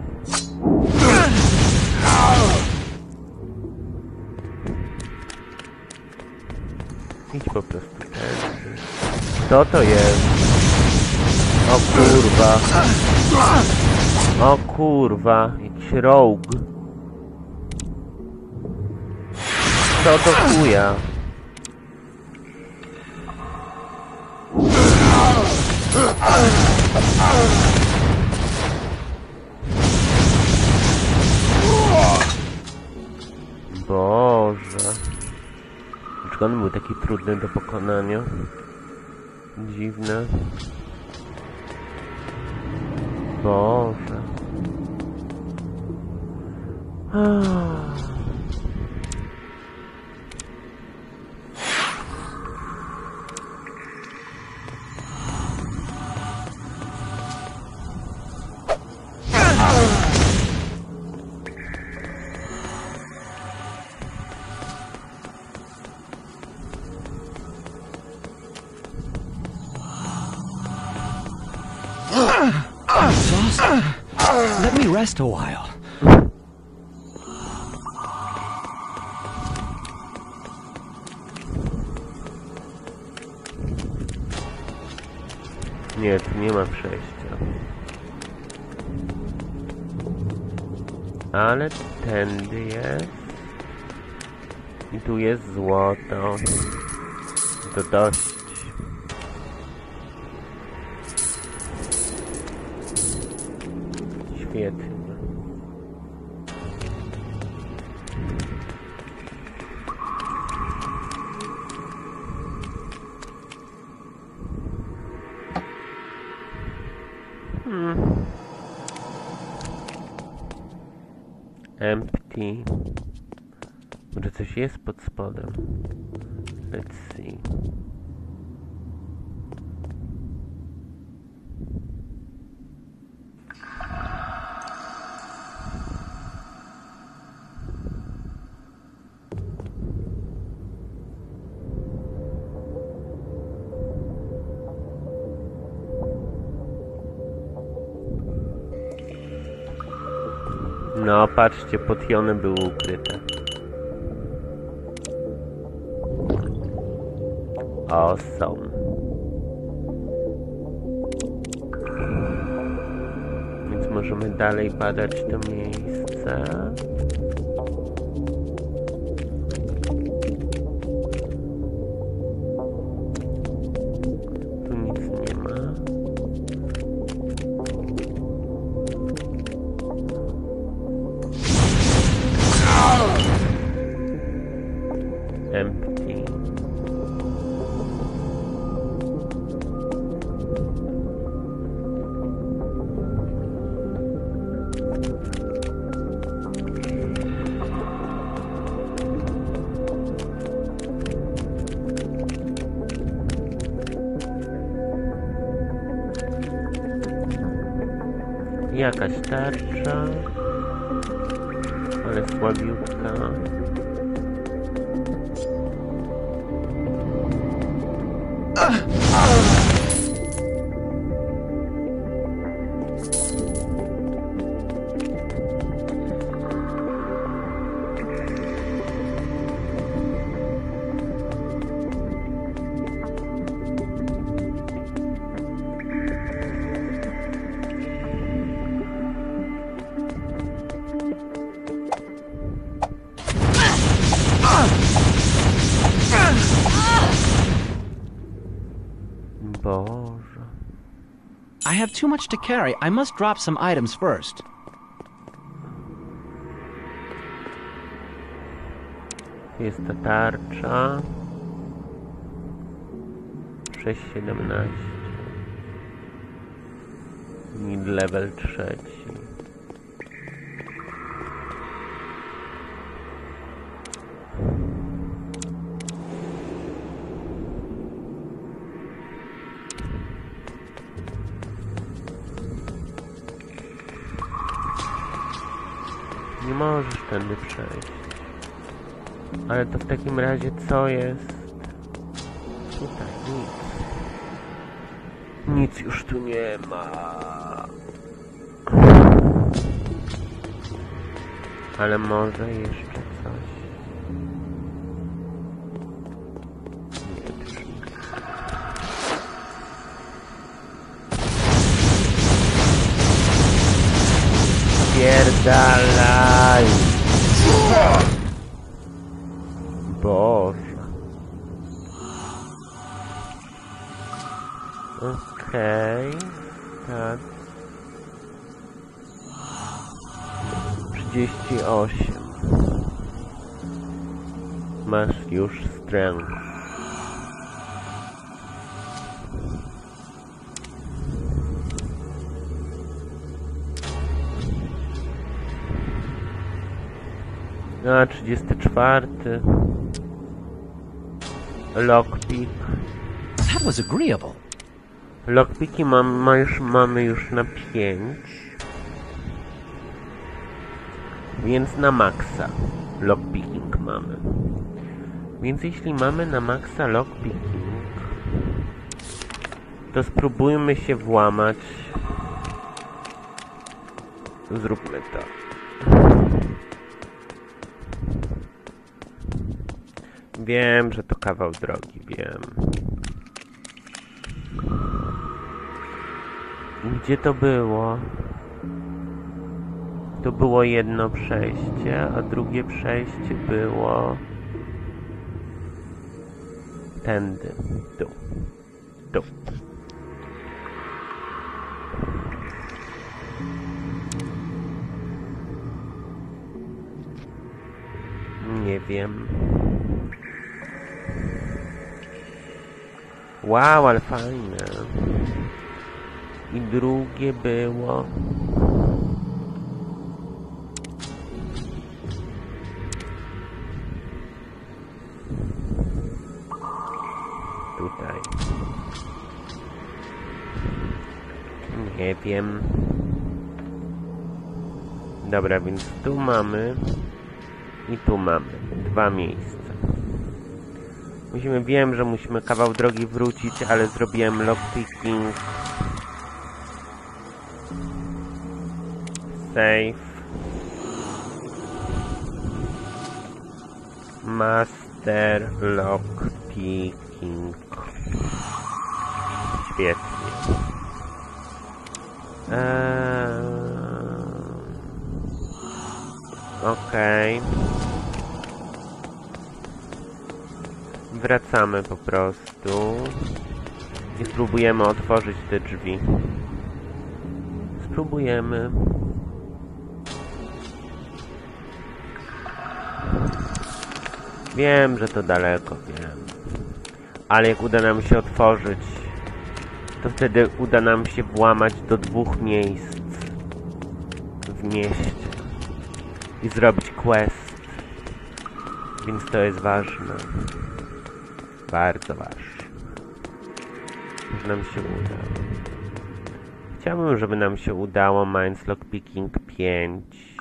Idź po prostu tędy. Co to jest? O kurwa. O kurwa. Jakiś rogue. Co to chuja? Boże. Dlaczego on był taki trudny do pokonania? Dziwne. Boże. I'm exhausted. Let me rest a while. Nie, tu nie ma przejścia. Ale tędy jest. I tu jest złoto. To dość. Świetnie. Hmm. Empty. Może coś jest pod spodem. Let's see. No, patrzcie, potiony były ukryte. Awesome. Więc możemy dalej badać to miejsce. Tu nic nie ma. Empty. Jakaś tarcza, ale słabiutka. Boże. I have too much to carry. I must drop some items first. Jest ta tarcza. sześć siedemnaście. Mid level trzeci. Nie możesz tędy przejść. Ale to w takim razie co jest? Tutaj nic. Nic już tu nie ma. Ale może jeszcze coś. Nie, też nie. Pierdalaj! Boże. Okej, okay. Tak. trzydzieści osiem. Masz już strength. A, trzydziesty czwarty. Lockpick. That was agreeable. Lockpicki mam, ma już, mamy już na pięć. Więc na maksa lockpicking mamy. Więc jeśli mamy na maksa lockpicking, to spróbujmy się włamać. Zróbmy to. Wiem, że to kawał drogi, wiem. Gdzie to było? To było jedno przejście, a drugie przejście było... tędy. Tu. Tu. Nie wiem. Wow, ale fajne. I drugie było... tutaj. Nie wiem. Dobra, więc tu mamy i tu mamy dwa miejsca. Musimy, wiem, że musimy kawał drogi wrócić, ale zrobiłem lockpicking. Save. Master lockpicking. Świetnie. Eee... Okej. Okay. Wracamy po prostu i spróbujemy otworzyć te drzwi. Spróbujemy. Wiem, że to daleko, wiem. Ale jak uda nam się otworzyć, to wtedy uda nam się włamać do dwóch miejsc w mieście i zrobić quest. Więc to jest ważne. Bardzo ważne. Może nam się uda. Chciałbym, żeby nam się udało Mines Lockpicking pięć.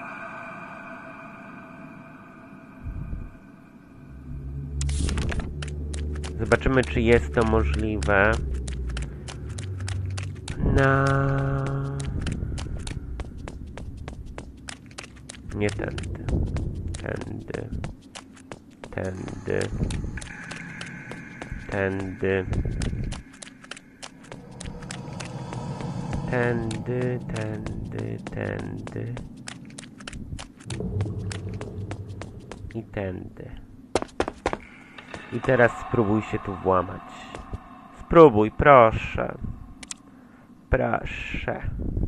Zobaczymy, czy jest to możliwe. Na... Nie tędy. Tędy. Tędy. Tędy. Tędy, tędy, tędy. I tędy. I teraz spróbuj się tu włamać. Spróbuj, proszę. Proszę.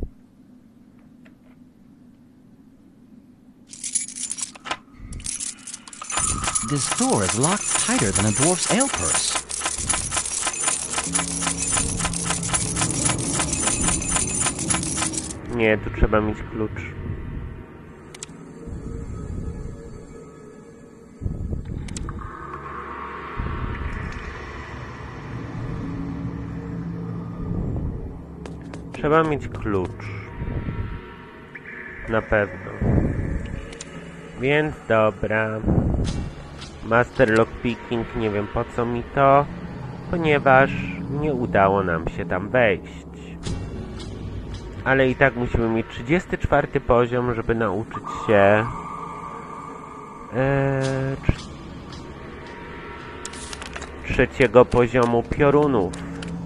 This door is locked tighter than a dwarf's ale purse. Nie, tu trzeba mieć klucz. Trzeba mieć klucz. Na pewno. Więc dobra. Master Lockpicking, nie wiem po co mi to, ponieważ nie udało nam się tam wejść. Ale i tak musimy mieć trzydziesty czwarty poziom, żeby nauczyć się ee, trzeciego poziomu piorunów.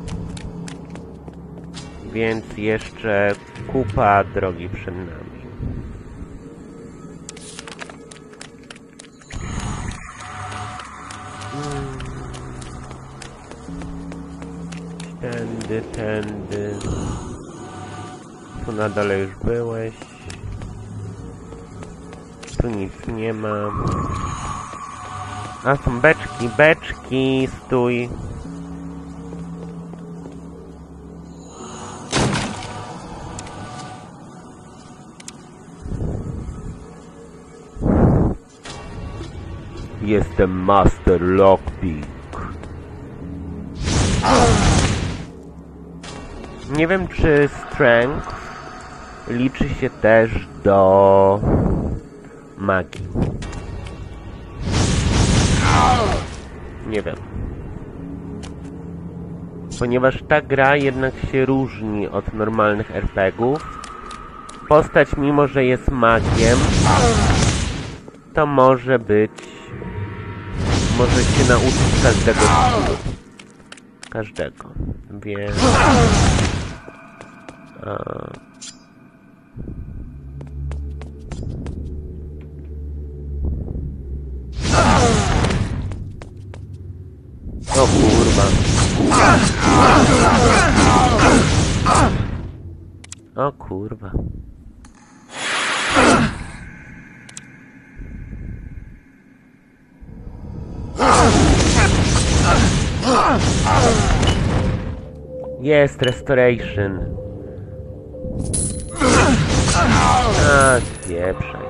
Więc jeszcze kupa drogi przed nami. Tędy, tędy. Tu na dole już byłeś. Tu nic nie ma. A są beczki, beczki, stój. Jestem Master Lockpick. Nie wiem, czy Strength liczy się też do magii. Nie wiem. Ponieważ ta gra jednak się różni od normalnych er pe gów. Postać, mimo że jest magiem, to może być... Może się nauczyć każdego stylu. Każdego. Więc... A... O kurwa. O kurwa. Jest restoration. A, pieprzaj.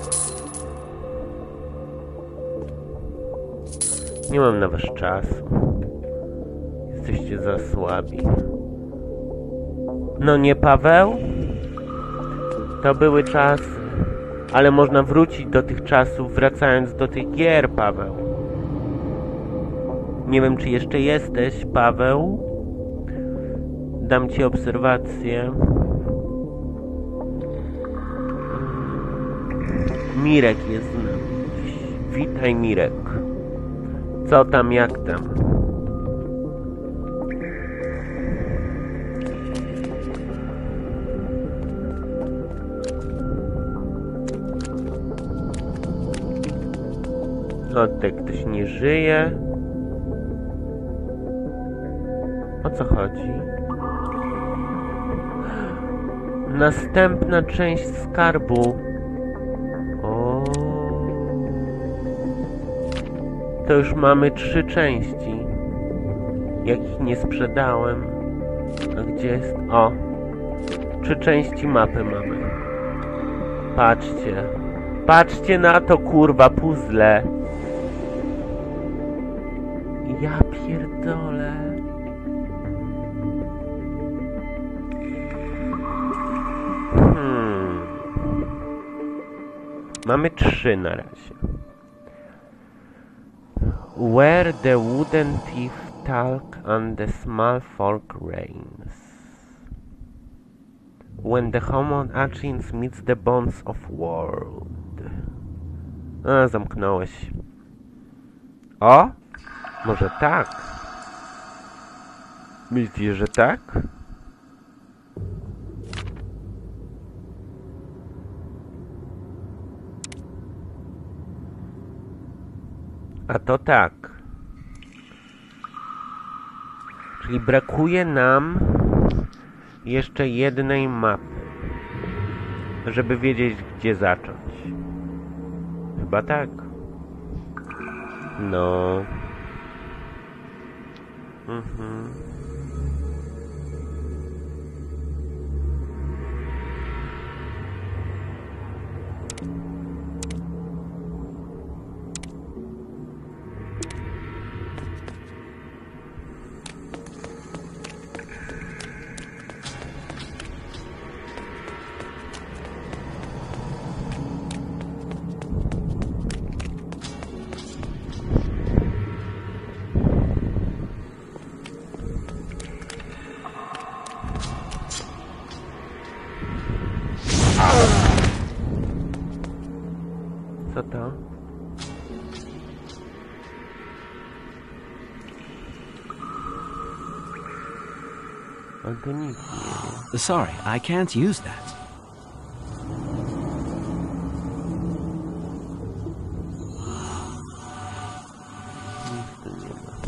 Nie mam na was czasu. Jesteście za słabi. No nie, Paweł? To były czasy. Ale można wrócić do tych czasów, wracając do tych gier, Paweł. Nie wiem, czy jeszcze jesteś, Paweł. Dam ci obserwację. Mirek jest z nami. Witaj, Mirek. Co tam, jak tam? O, tak ktoś nie żyje. O co chodzi? Następna część skarbu. O. To już mamy trzy części. Jakich nie sprzedałem. A gdzie jest? O. Trzy części mapy mamy. Patrzcie. Patrzcie na to, kurwa, puzzle. Ja pierdolę. Hmm. Mamy trzy na razie. Where the wooden thief talk and the small fork reigns. When the Homo ancients meets the bones of world. A, zamknąłeś. O! Może tak? Myślisz, że tak? A to tak. Czyli brakuje nam jeszcze jednej mapy, żeby wiedzieć, gdzie zacząć. Chyba tak. No. Mhm. Co to? Ale to nic nie. Sorry, I can't use that. Nic tu nie ma.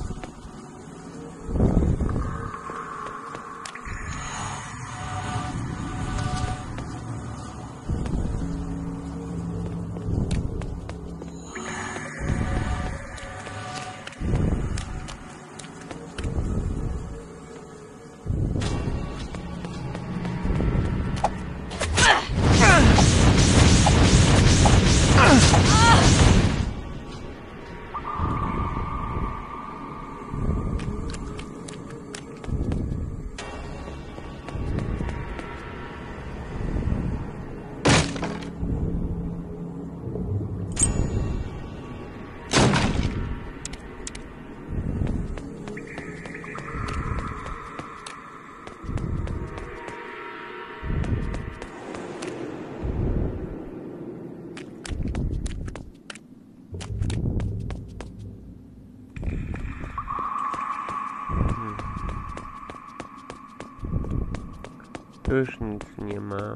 Tu już nic nie ma.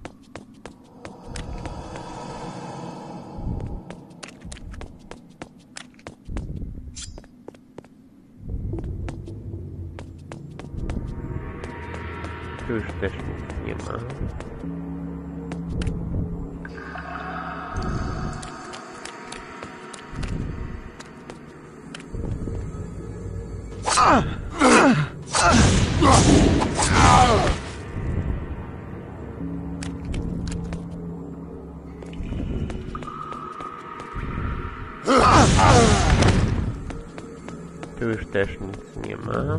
Tu już też nic nie ma. Tu już też nic nie ma.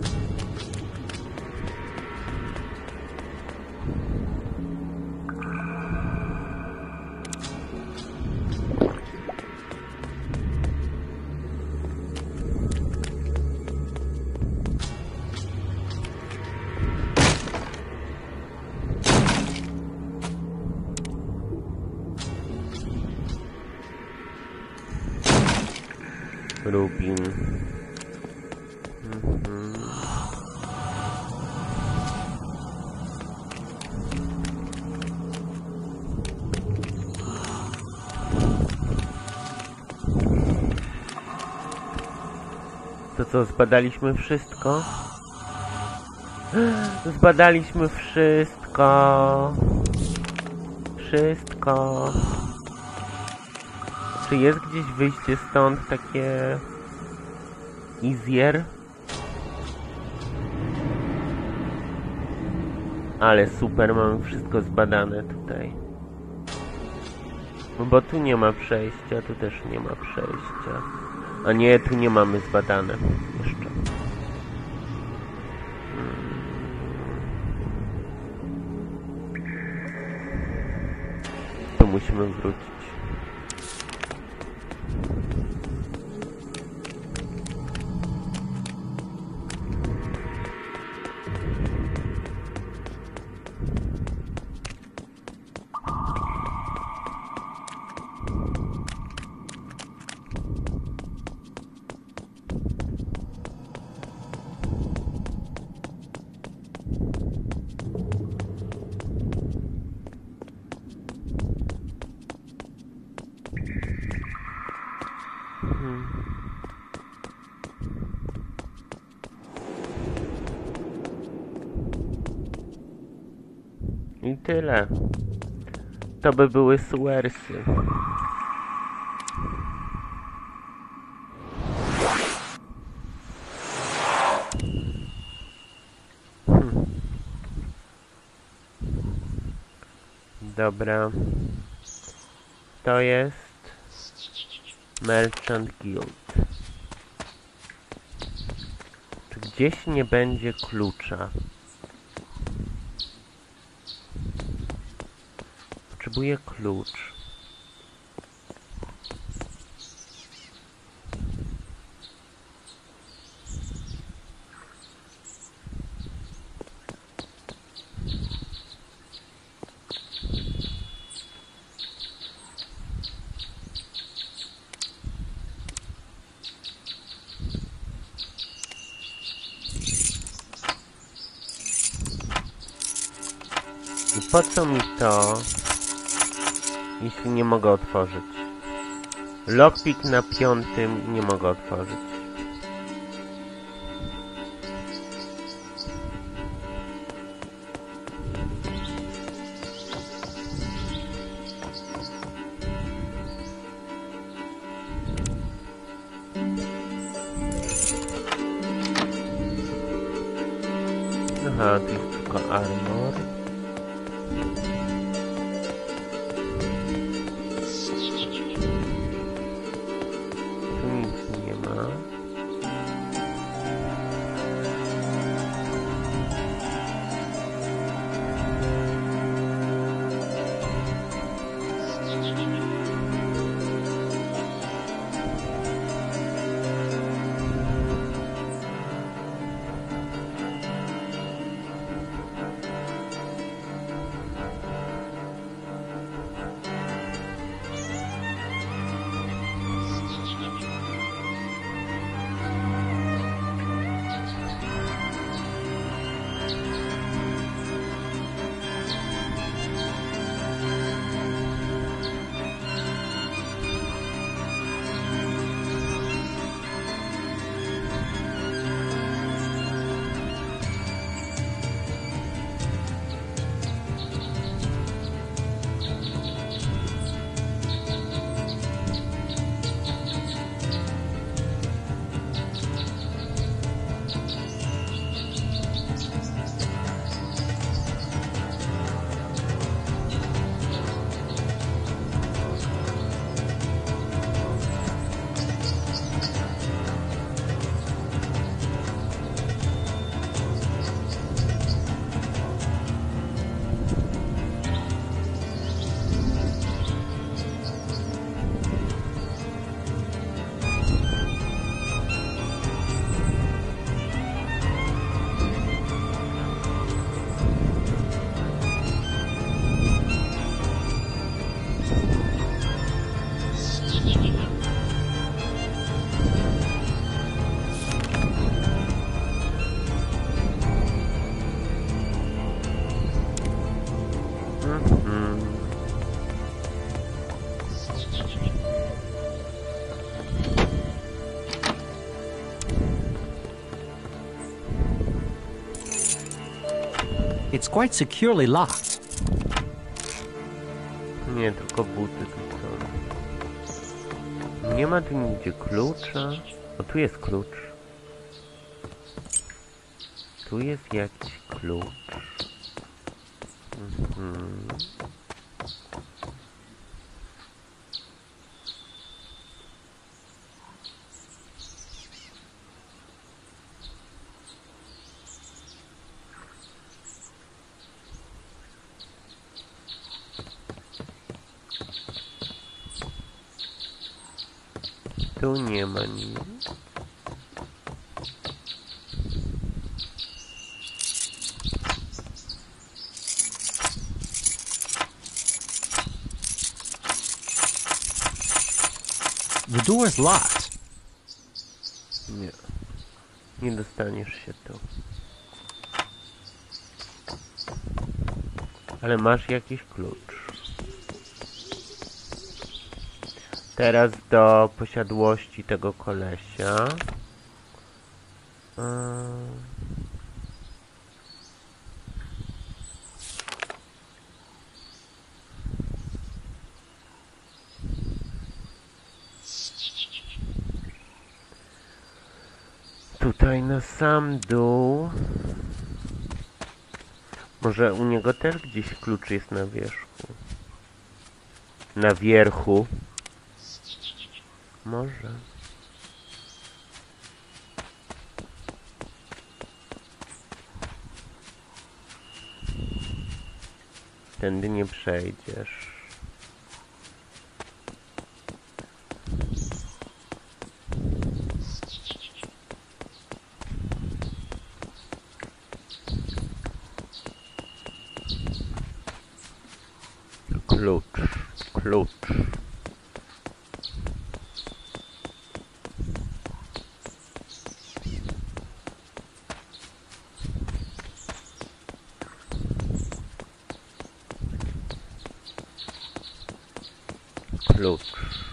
Rubin. Mhm. To co, zbadaliśmy wszystko? Zbadaliśmy wszystko. Wszystko. Czy jest gdzieś wyjście stąd takie easier? Ale super, mamy wszystko zbadane tutaj. No bo tu nie ma przejścia, tu też nie ma przejścia. A nie, tu nie mamy zbadane jeszcze. Hmm. Tu musimy wrócić. I tyle. To by były Suersy. Hmm. Dobra. To jest Merchant Guild. Czy gdzieś nie będzie klucza? Potrzebuję klucz. po co mi to, jeśli nie mogę otworzyć? Lockpick na piątym nie mogę otworzyć. Aha, to jest tylko armor. Tu nic nie ma. It's quite securely locked. Nie, tylko buty tu są. Nie ma tu nigdzie klucza. O, tu jest klucz. Tu jest jakiś klucz. Mhm. Tu nie ma nic. The door is locked. Nie. Nie dostaniesz się tu. Ale masz jakiś klucz. Teraz do posiadłości tego kolesia. Hmm. Tutaj na sam dół. Może u niego też gdzieś klucz jest na wierzchu. Na wierchu. Może. Tędy nie przejdziesz. Klucz, klucz. Klucz.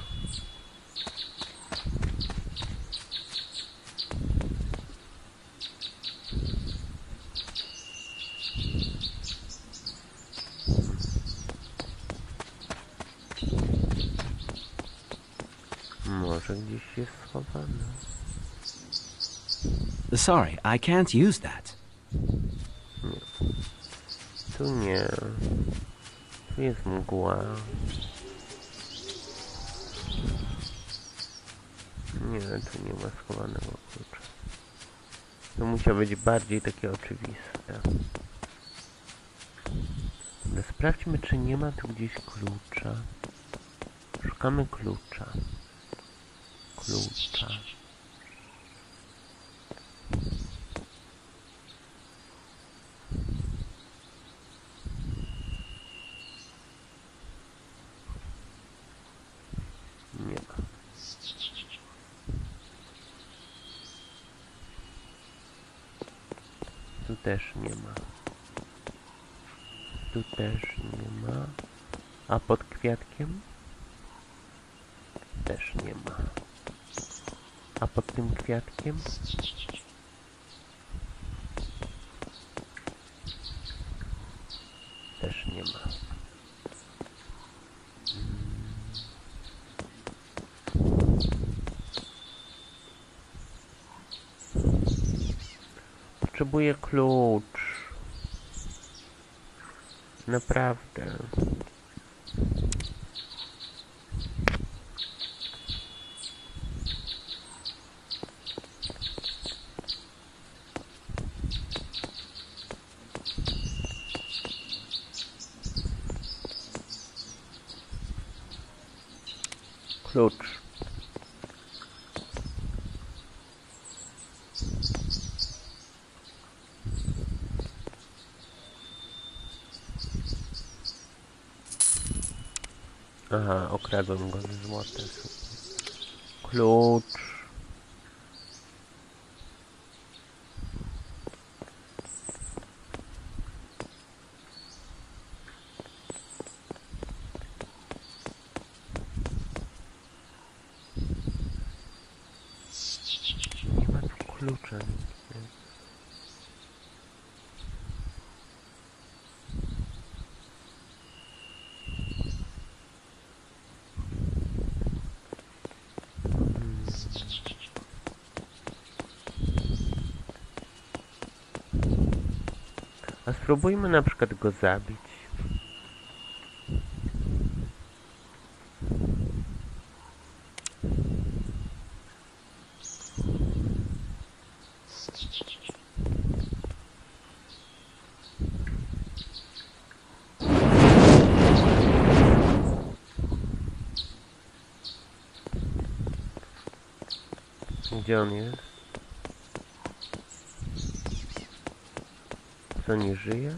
Może gdzieś jest schowane. Sorry, I can't use that. Nie. Tu nie. Tu jest mgła. Nie, tu nie ma schowanego klucza. To musiał być bardziej takie oczywiste. Ale sprawdźmy, czy nie ma tu gdzieś klucza. Szukamy klucza. Klucza. Nie ma. Tu też nie ma. Tu też nie ma. A pod kwiatkiem? Też nie ma. A pod tym kwiatkiem? Też nie ma. Potrzebuję klucz. Naprawdę. Klucz. Aha, okradłem go ze złotem. Klucz. Nie ma tu klucza nigdzie. A spróbujmy na przykład go zabić. Gdzie on jest? Co, nie żyje?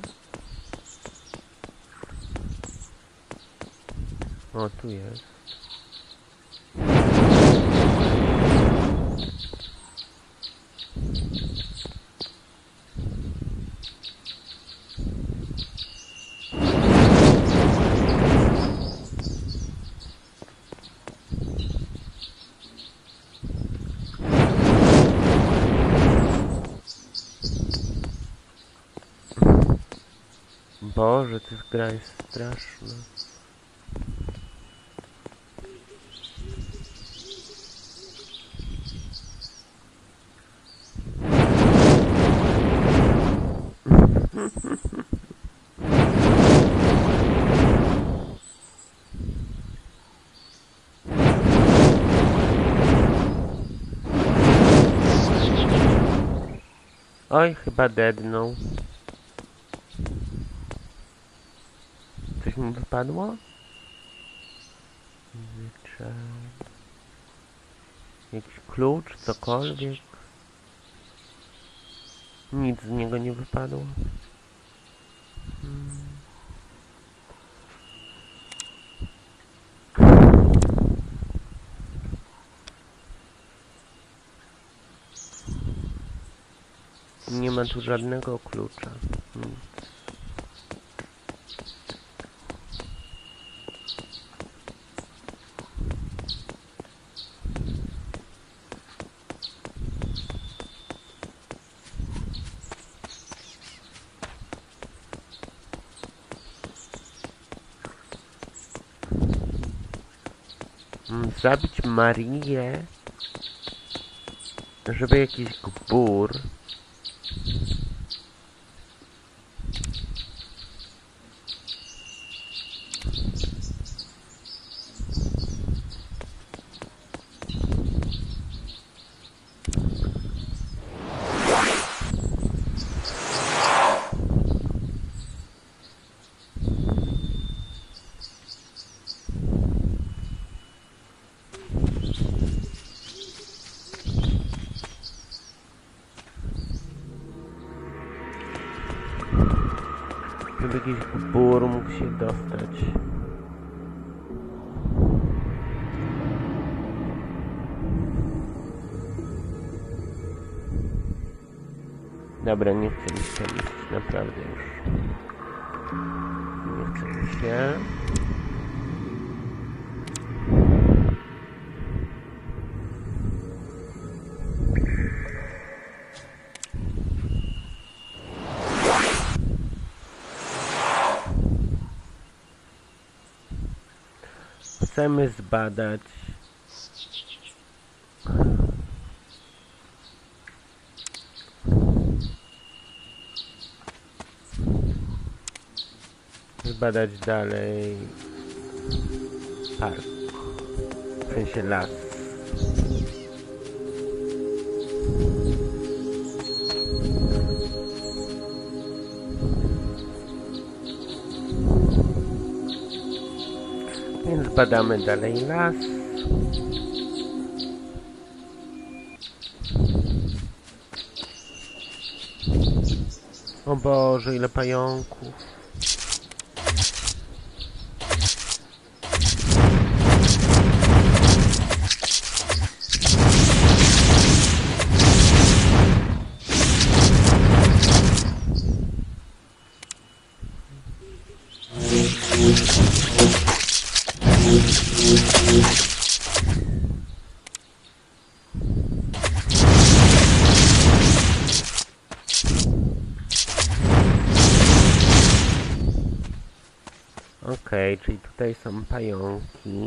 O, tu jest. Boże, ta gra jest straszna. Oj, chyba deadnął. Coś mu wypadło? Wyczer... Jakiś klucz, cokolwiek. Nic z niego nie wypadło. Hmm. Nie ma tu żadnego klucza. Nic. Zabić Marię, żeby jakiś gbur żeby jakiś gbur mógł się dostać. Dobra, nie chcę mi się iść, naprawdę już. Nie chcę mi się. Chcemy zbadać zbadać dalej park, w sensie las. Więc badamy dalej las. O Boże, ile pająków. Okej, okay, czyli tutaj są pająki.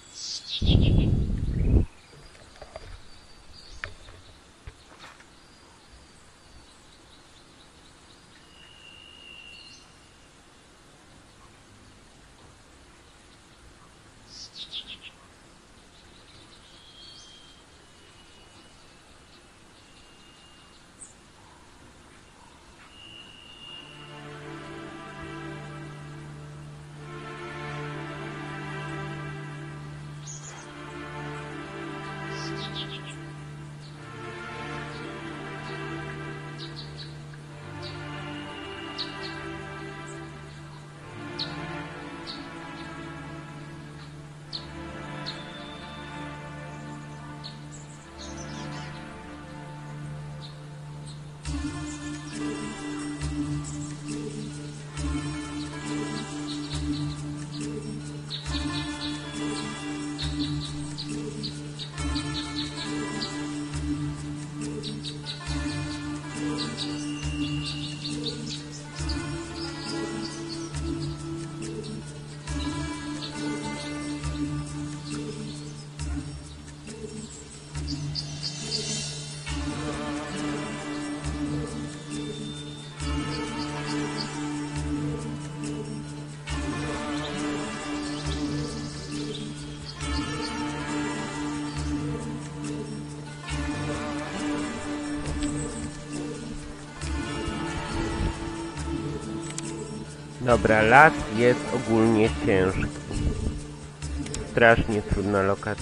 Dobra, las jest ogólnie ciężki. Strasznie trudna lokacja.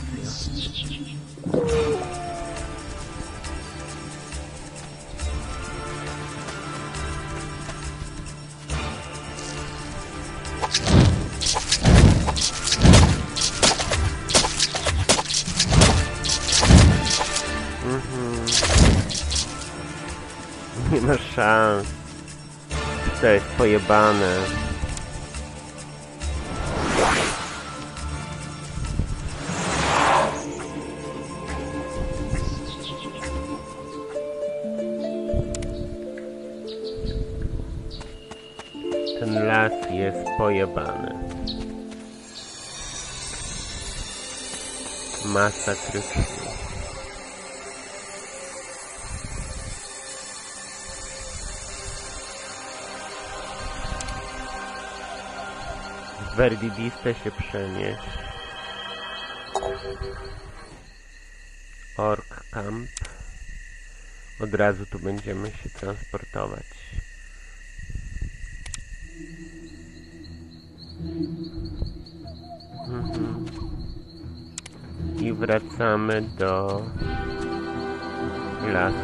Mhm. Nie ma szans. To jest pojebane. Ten las jest pojebany. Masakrycznie. W Verdidiste się przenieść. Ork Camp. Od razu tu będziemy się transportować. Mhm. I wracamy do lasu.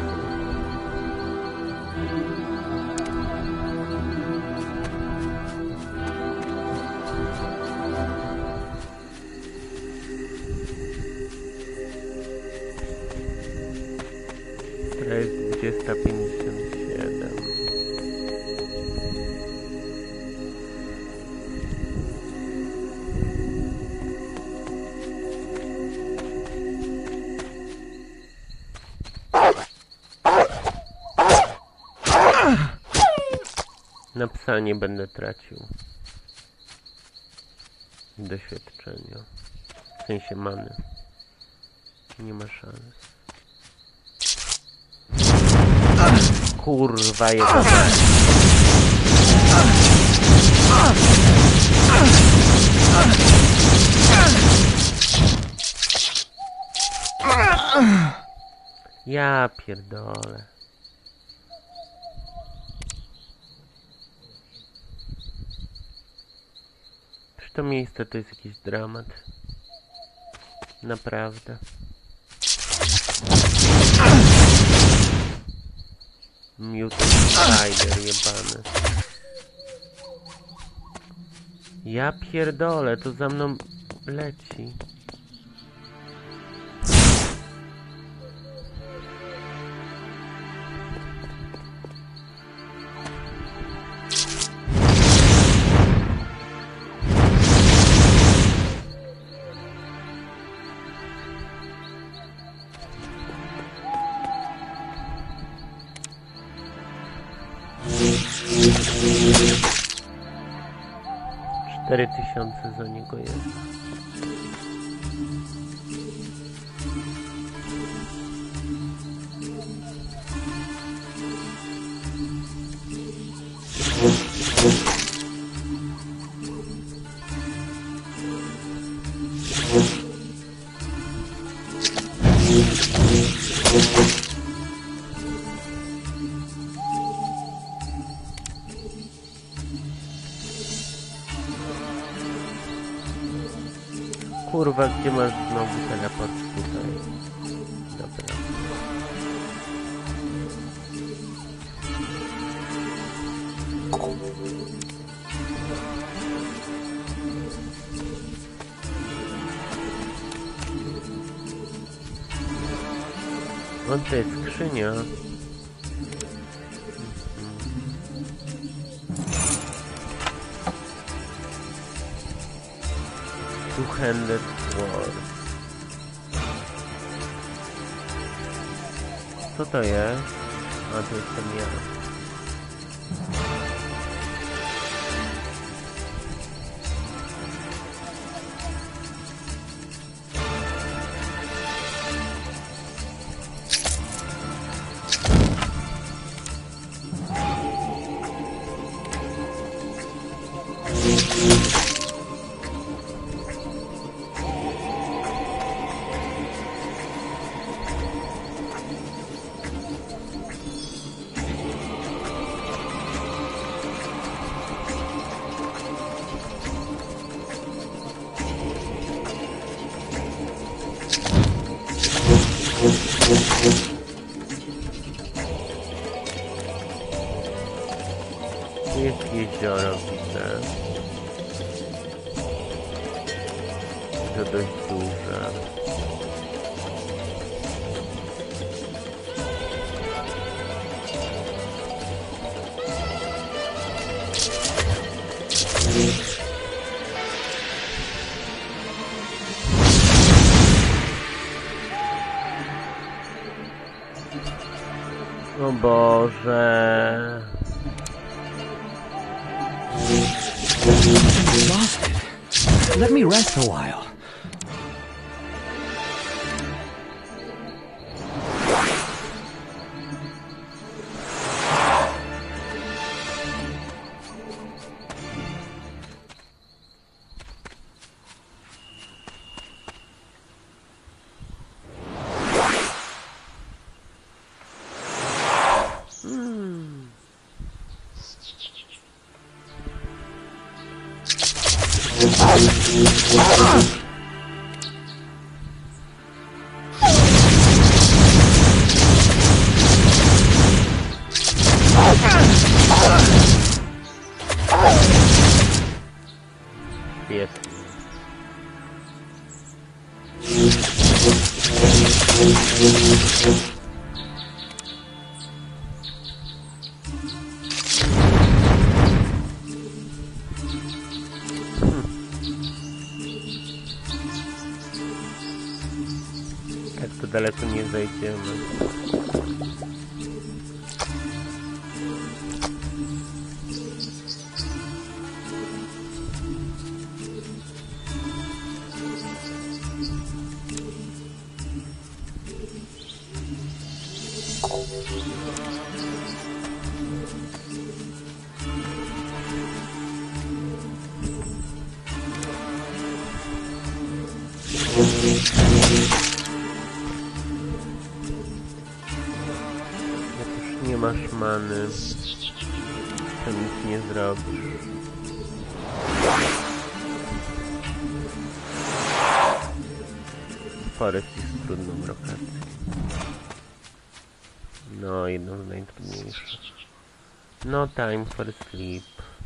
To jest dwudziesta pięćdziesiąt siedem. Na psa nie będę tracił doświadczenia. W sensie many. Nie ma szans. Kurwa jego. Ja pierdolę. Czy to miejsce to jest jakiś dramat? Naprawdę. Mutant Spider jebany. Ja pierdolę, to za mną leci. Cztery tysiące za niego jest. Kurwa, gdzie masz znowu teleport tutaj? Dobra. O, to jest skrzynia. Two-handed sword. Co to jest? A, to jestem ja. Jest jezioro, widzę. To dość duże. O Boże. Exhausted. Let me rest a while. Jest. Hmm. Tak to daleko nie zejdziemy. Jak już nie masz many, to nic nie zrobisz. Forest jest trudną lokacją. No, jedną z najtrudniejszych. No time for sleep.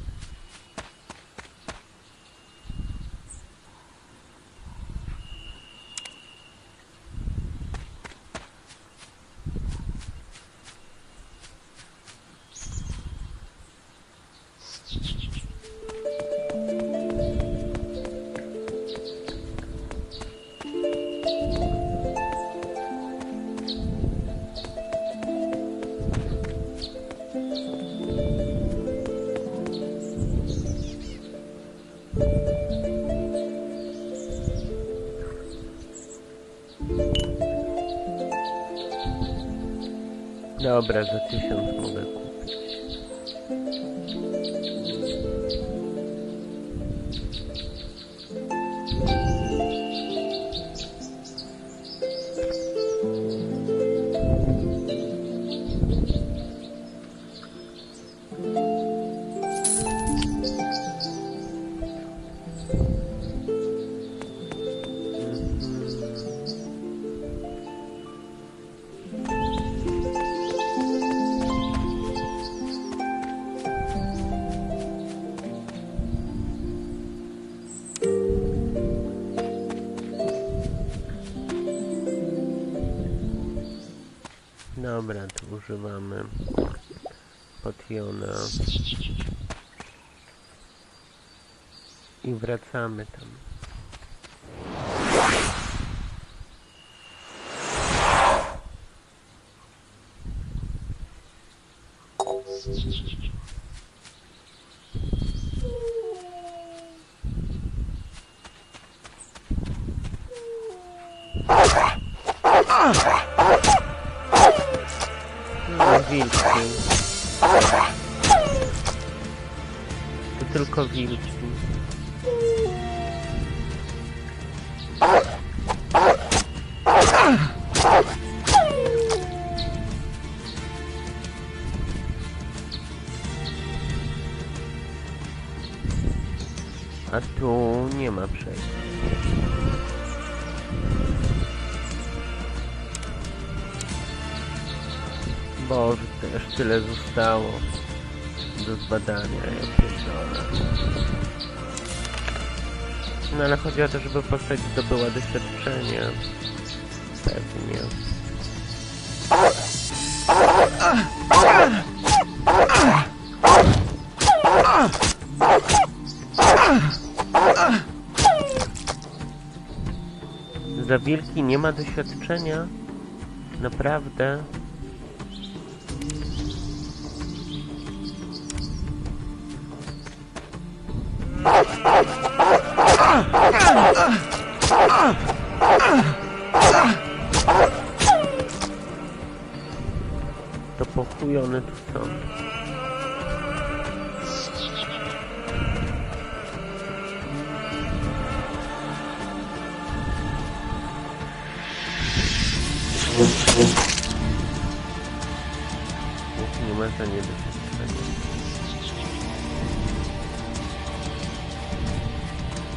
Dobra, za tysiąc mogę kupić. Dobra, tu używamy potiona i wracamy tam. No, wilki. To tylko wilki. A tu nie ma przejścia. Boże, też tyle zostało do zbadania, ja pierdolę. No ale chodzi o to, żeby postać zdobyła doświadczenie. Pewnie. Za wilki nie ma doświadczenia? Naprawdę? To po chuj one tu są. Nie ma za nie doświadczenia.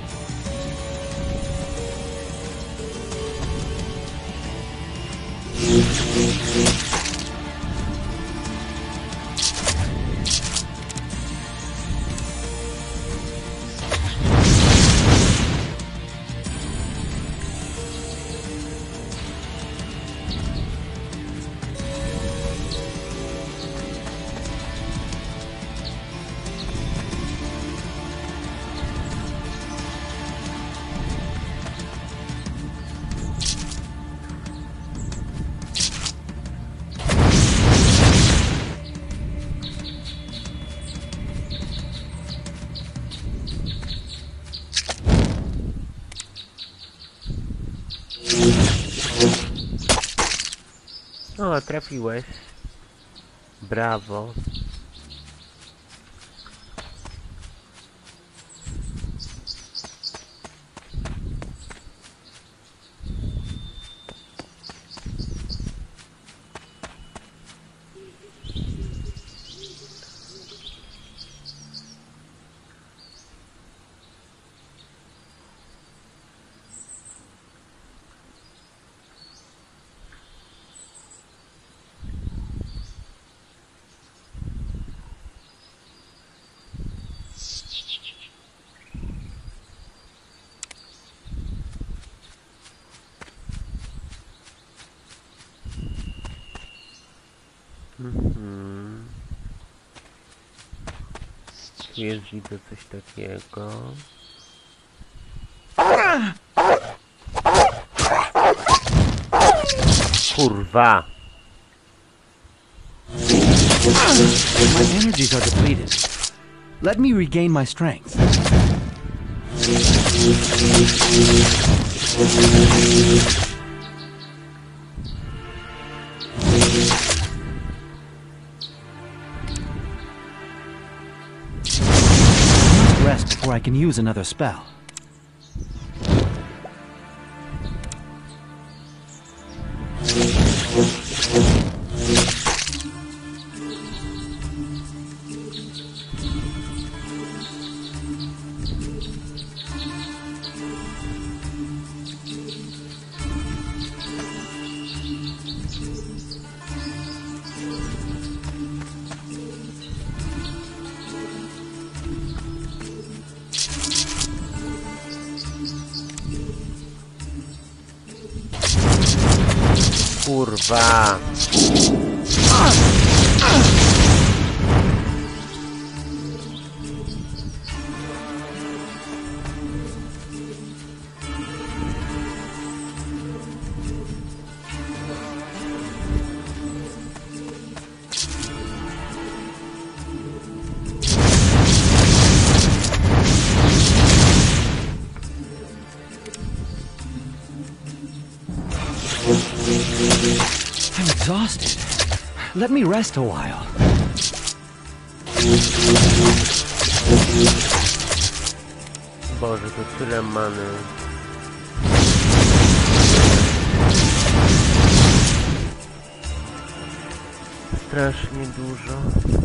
O, trafiłeś. Brawo. Mhm. Tu jest, widzę coś takiego. Kurwa! My energies are depleted. Let me regain my strength. Rest before I can use another spell. Kurwa! I'm exhausted. Let me rest a while. Boże, to tyle many. Strasznie dużo.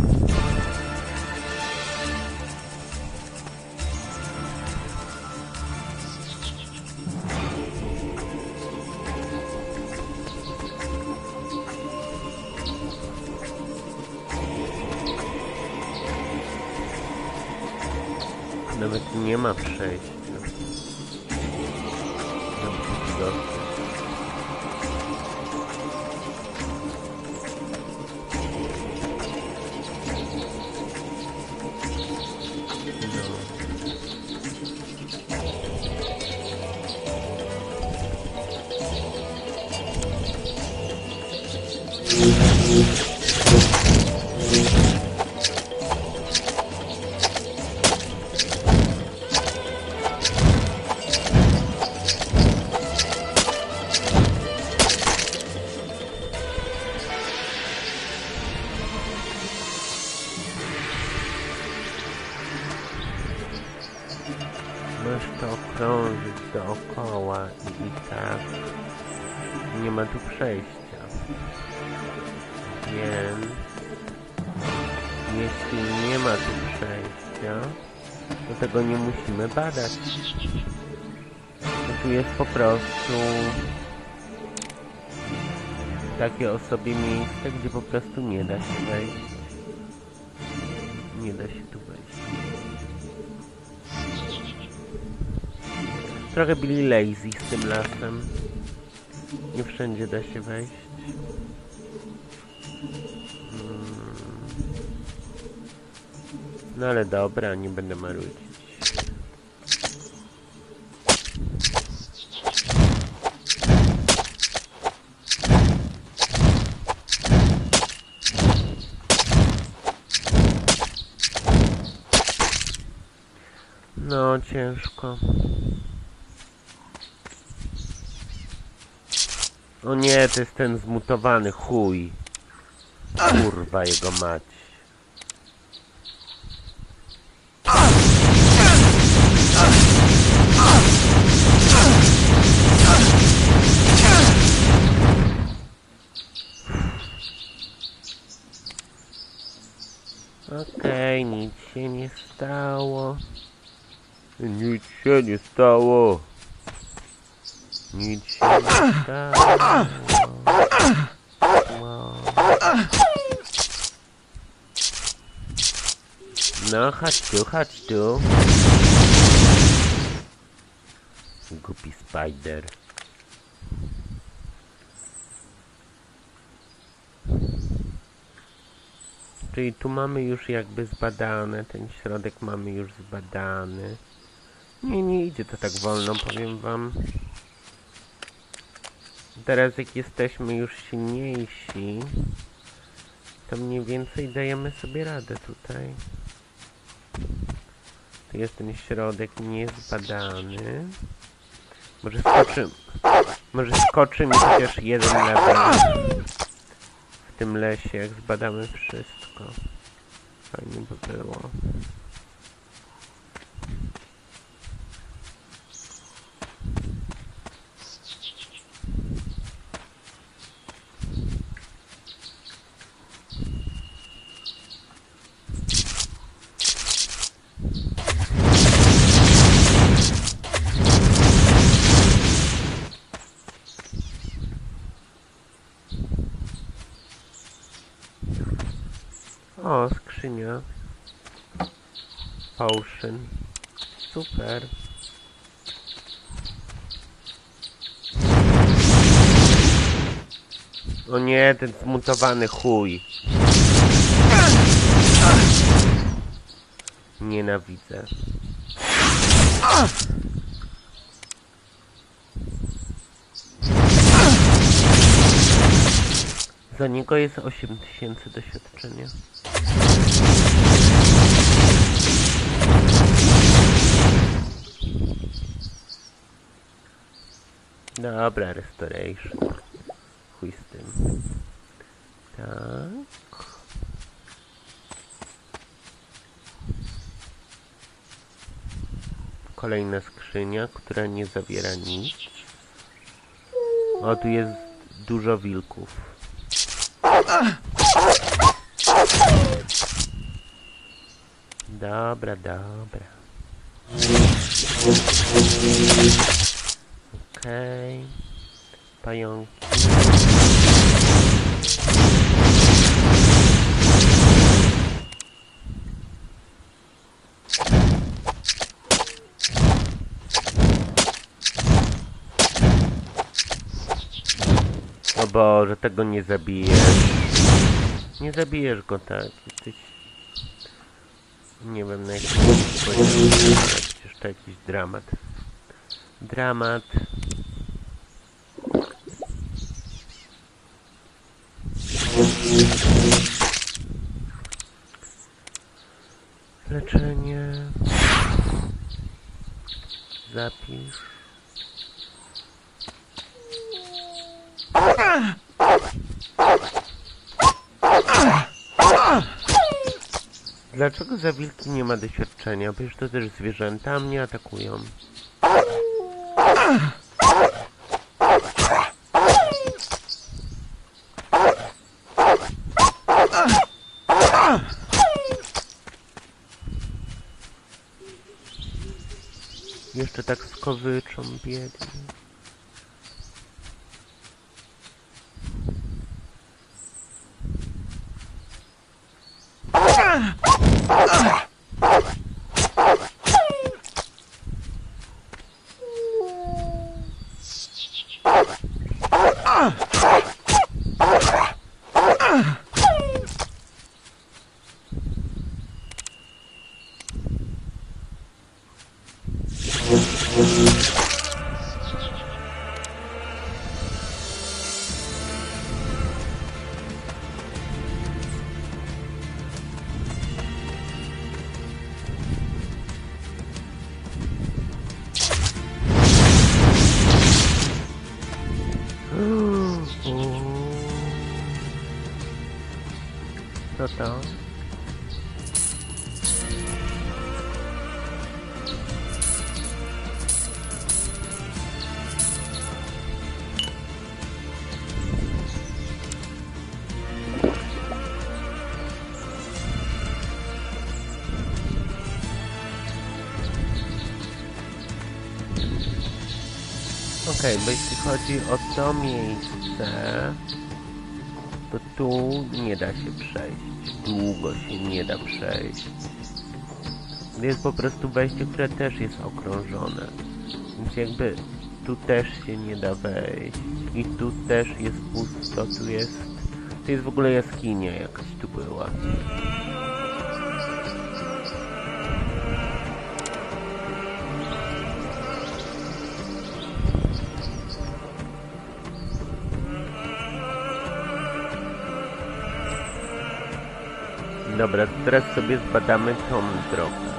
Nawet nie ma przejścia. Masz to okrążyć dookoła i, i tak nie ma tu przejścia, więc jeśli nie ma tu przejścia, to tego nie musimy badać. To tu jest po prostu takie osobie miejsce, gdzie po prostu nie da się wejść. Nie da się tu wejść. Trochę byli lazy z tym lasem. Nie wszędzie da się wejść. Hmm. No ale dobra, nie będę marudzić. No, ciężko. O nie, to jest ten zmutowany chuj. Kurwa jego mać. Okej, okay, nic się nie stało. Nic się nie stało. Nic się nie stało. Wow. No, chodź tu, chodź tu. Głupi spider. Czyli tu mamy już jakby zbadane, ten środek mamy już zbadany. Nie, nie idzie to tak wolno, powiem wam. Teraz jak jesteśmy już silniejsi, to mniej więcej dajemy sobie radę tutaj. Tu jest ten środek niezbadany. Może skoczy... Może skoczy mi chociaż jeden level w tym lesie, jak zbadamy wszystko. Fajnie by było. O, skrzynia. Potion. Super. O nie, ten zmutowany chuj. Nienawidzę. Za niego jest osiem tysięcy doświadczenia. Dobra, restoration. Chuj z tym. Tak. Kolejna skrzynia, która nie zawiera nic. O, tu jest dużo wilków. Dobra, dobra. Okej. Okay. Pająki. O Boże, tego nie zabijesz. Nie zabijesz go tak. Jesteś... Nie wiem na jakim poziomie. Przecież to jakiś dramat. Dramat. Leczenie. Zapisz. Dlaczego za wilki nie ma doświadczenia? Przecież to też zwierzęta mnie atakują. Jeszcze tak skowyczą biednie. Co to? Okej, bo jeśli chodzi o to miejsce, to tu nie da się przejść. Długo się nie da przejść. Jest po prostu wejście, które też jest okrążone. Więc jakby tu też się nie da wejść. I tu też jest pusto, tu jest... Tu jest w ogóle jaskinia jakaś tu była. Dobra, teraz sobie zbadamy tą drogę.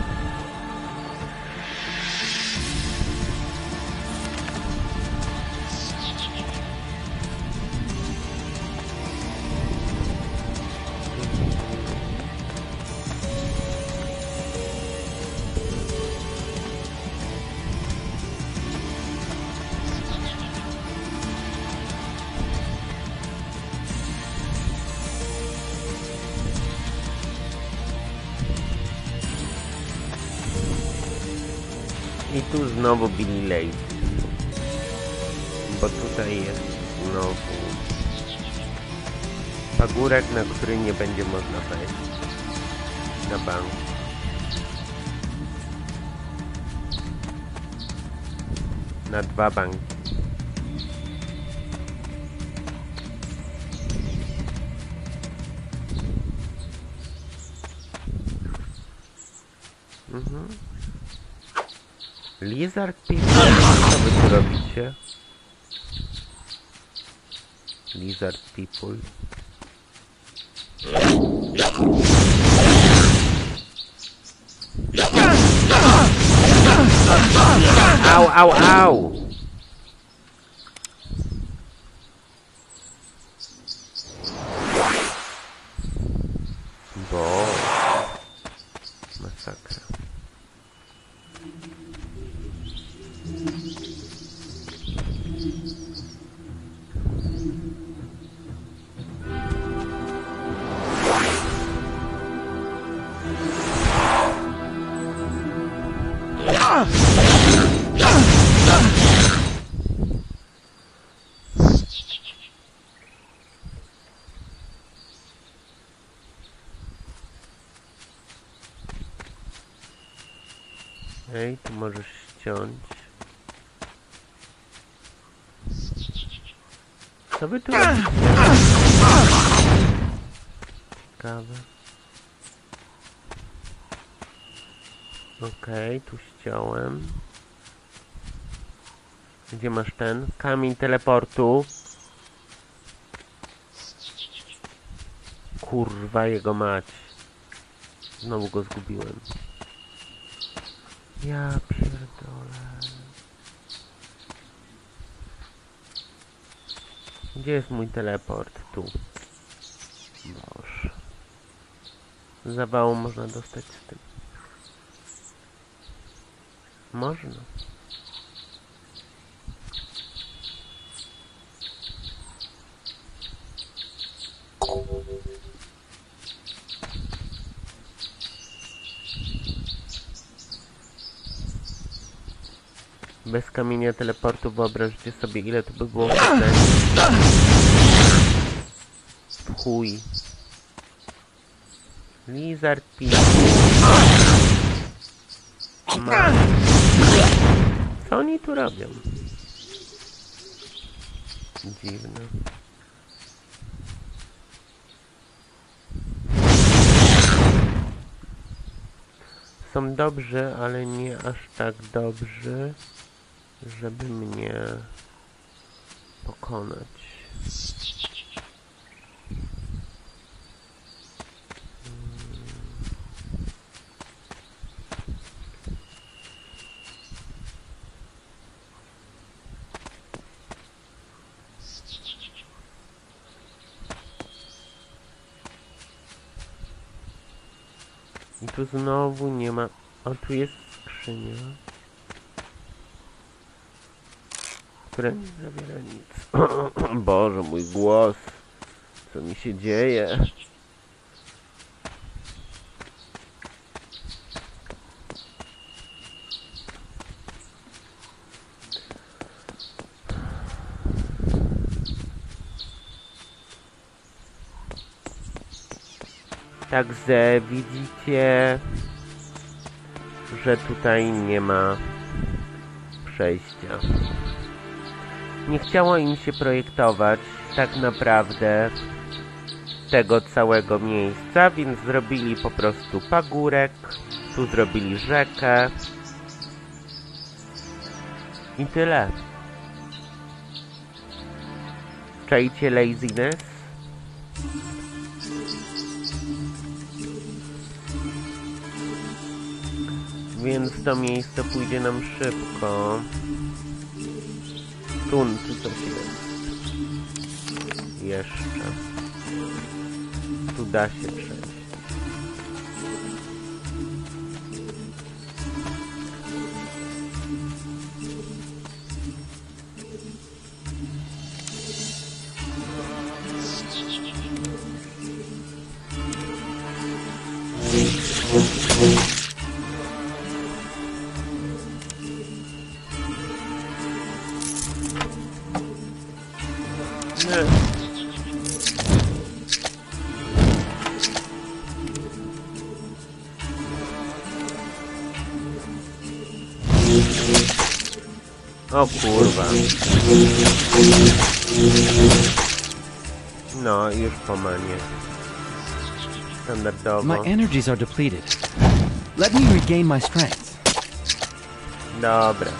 I tu znowu Billy Lake. Bo tutaj jest znowu pagórek, na który nie będzie można wejść. Na bank. Na dwa banki. Mhm. Lizard People, co wy tu robicie? Lizard People. Au, au, au! Bo... masakra. Ej, tu możesz ściąć. Co wy tu robicie? Ciekawe. Okej, okay, tu ściąłem. Gdzie masz ten? Kamień teleportu. Kurwa jego mać. Znowu go zgubiłem. Ja pierdolę. Gdzie jest mój teleport? Tu. Boże. Zawału można dostać z tym. Można. Bez kamienia teleportu wyobraźcie sobie, ile to by było wtedy. Chuj. Lizard People. Co oni tu robią? Dziwne. Są dobrzy, ale nie aż tak dobrzy, żeby mnie pokonać. I tu znowu nie ma... O, tu jest skrzynia, która nie zawiera nic. Boże, mój głos. Co mi się dzieje? Także widzicie, że tutaj nie ma przejścia. Nie chciało im się projektować tak naprawdę tego całego miejsca, więc zrobili po prostu pagórek, tu zrobili rzekę i tyle. Czajcie laziness? Więc to miejsce pójdzie nam szybko. Tu, tu coś jest. Jeszcze. Tu da się przejść. Nie. O kurwa. No, już po manie. Standardowo. My energies are depleted. Let me regain my strength. Dobra.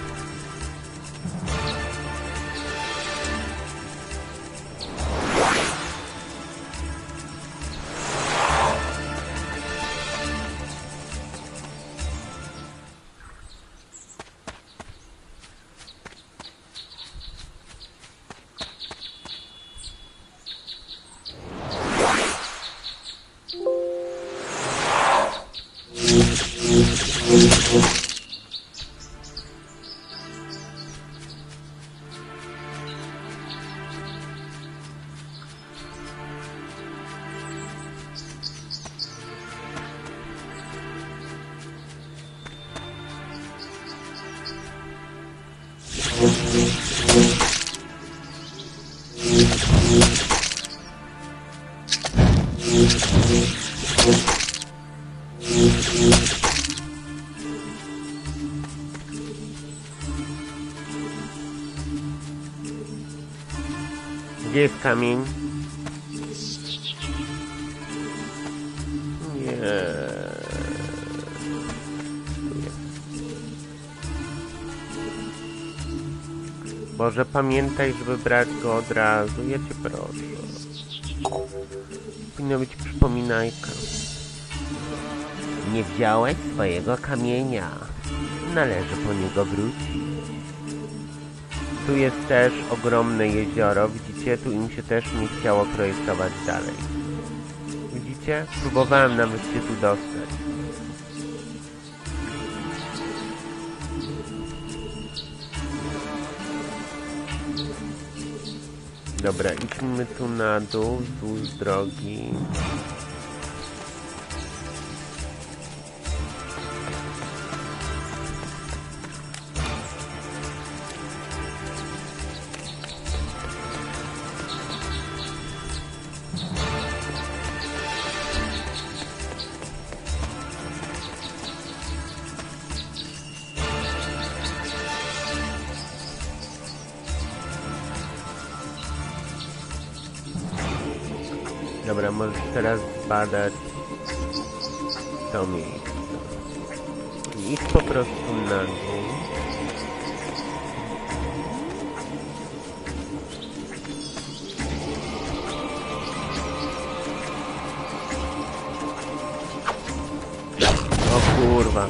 Gdzie jest kamień? Nie. Boże, pamiętaj, żeby brać go od razu. Ja cię proszę. Powinna być przypominajka. Nie wziąłeś swojego kamienia. Należy po niego wrócić. Tu jest też ogromne jezioro. Widzicie? Tu im się też nie chciało projektować dalej. Widzicie? Próbowałem nawet się tu dostać. Dobra, idźmy tu na dół, wzdłuż drogi. Dobra, możesz teraz zbadać to miejsce. Idź po prostu na dół. O kurwa.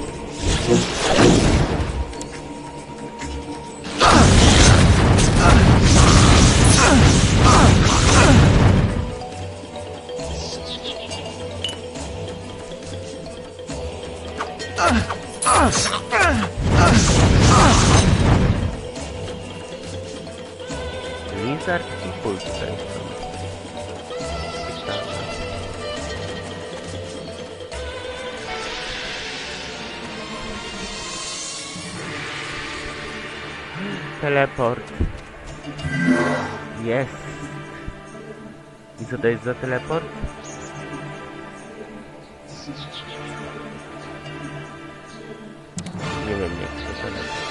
Lizard i pulsar. Teleport. Jest. I co to jest za teleport? Nie wiem, jak to teleport.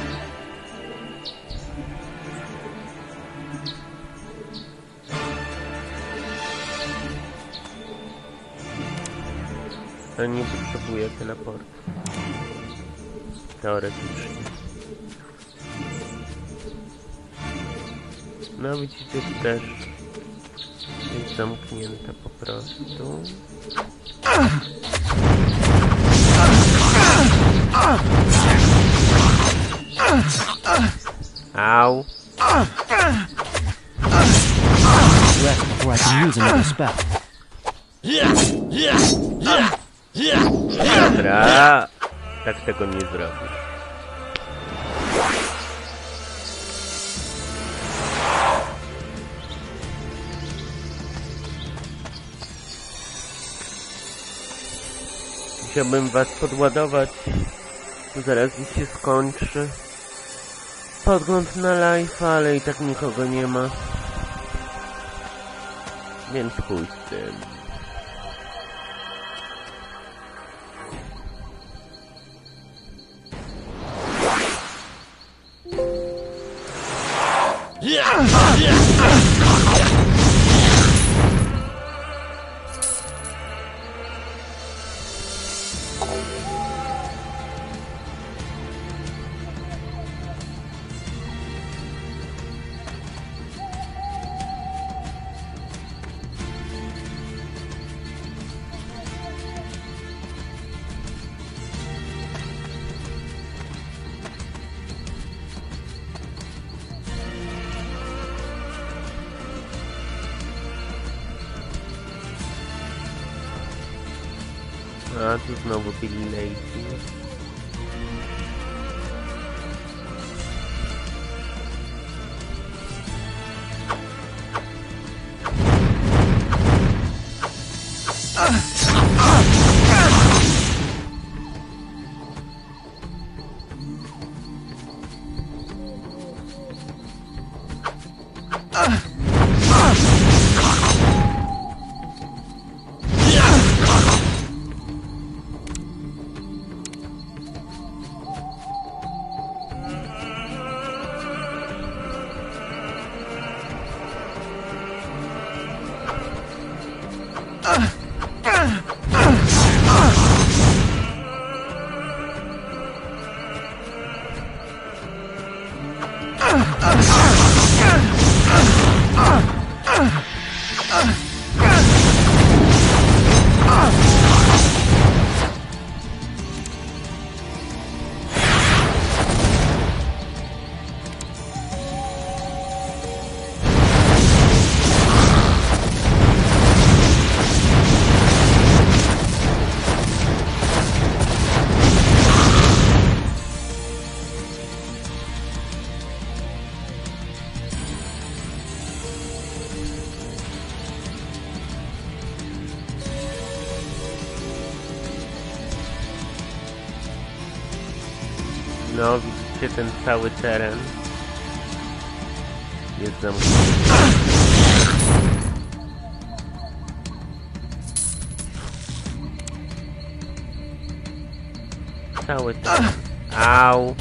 To nie potrzebuje teleportu. Teoretycznie. No widzicie, też jest zamknięte po prostu. Ow. Rest before I can use another spell. Dobra. Tak tego nie zrobisz. Chciałbym was podładować. Zaraz mi się skończy podgląd na live, ale i tak nikogo nie ma. Więc chuj z tym. A tu znowu Billy Lacey. No, widzicie ten cały teren jest zamknięty. Cały teren. Au!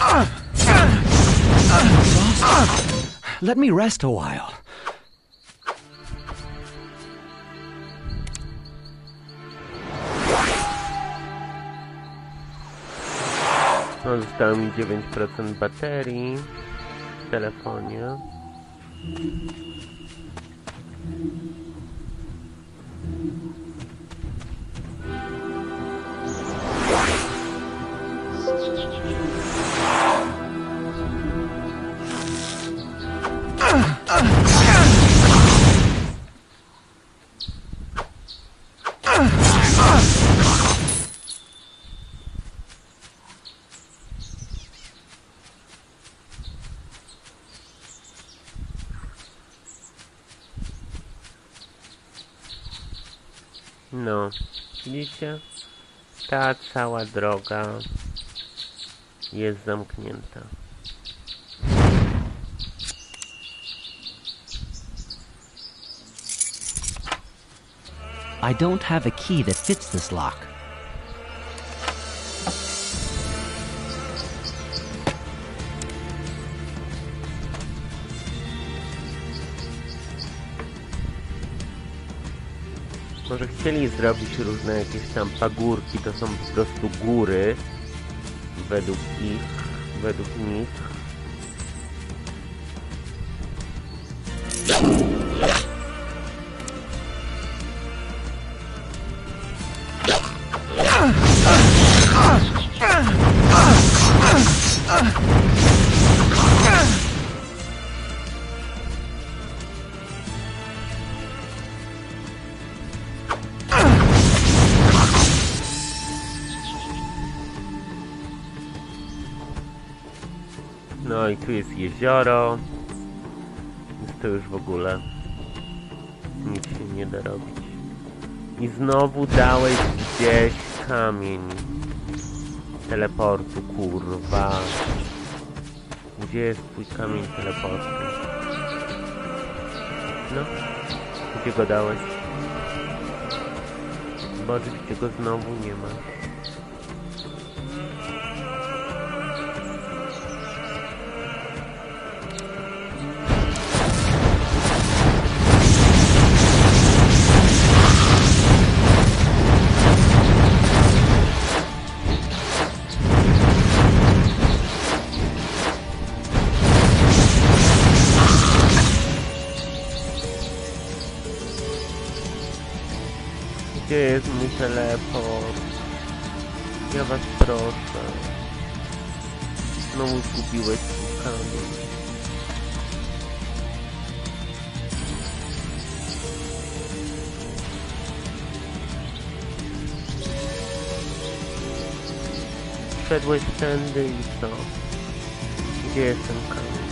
Let me rest a while. No, zostało mi dziewięć procent baterii w telefonie. No, widzicie? Ta cała droga jest zamknięta. I don't have a key that fits this lock. Może chcieli zrobić różne jakieś tam pagórki, to są po prostu góry według ich, według nich. No i tu jest jezioro, więc to już w ogóle nic się nie da robić. I znowu dałeś gdzieś kamień teleportu, kurwa. Gdzie jest twój kamień teleportu? No, gdzie go dałeś? Bo oczywiście go znowu nie ma. Gdzie jest mój teleport? Ja was proszę. Znowu zgubiłeś swój kamień. Szedłeś tędy i co? Gdzie jest ten kamień?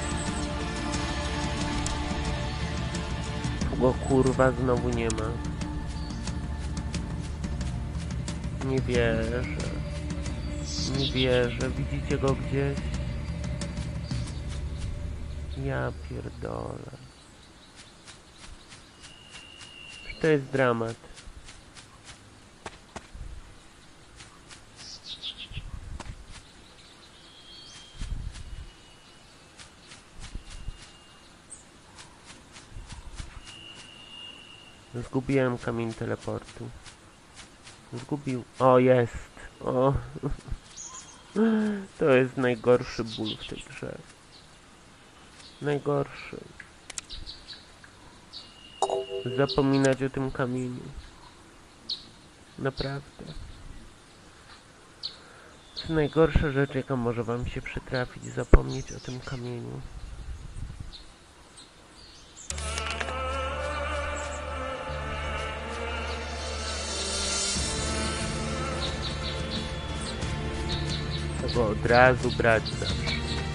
Tu go kurwa znowu nie ma. Nie wierzę. Nie wierzę. Widzicie go gdzieś? Ja pierdolę. To jest dramat. Zgubiłem kamień teleportu. Zgubił. O, jest. O. To jest najgorszy ból w tej grze. Najgorszy. Zapominać o tym kamieniu. Naprawdę. To jest najgorsza rzecz, jaka może wam się przytrafić. Zapomnieć o tym kamieniu. Tego od razu brać zawsze.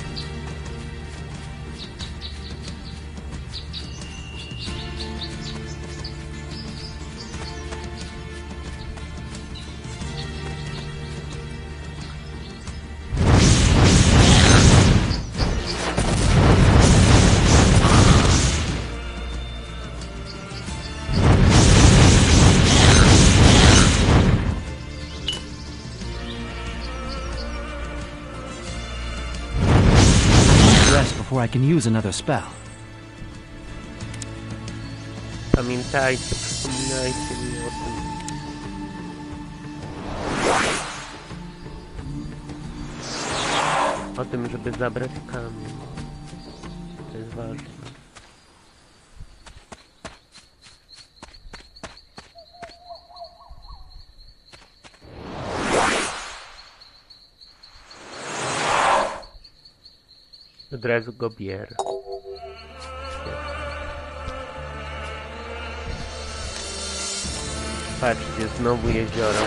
Before I can use another spell. Pamiętajcie, przypominajcie mi o tym. tym, żeby zabrać kamień. To jest ważne. Od razu go bier. Patrzcie, znowu jezioro.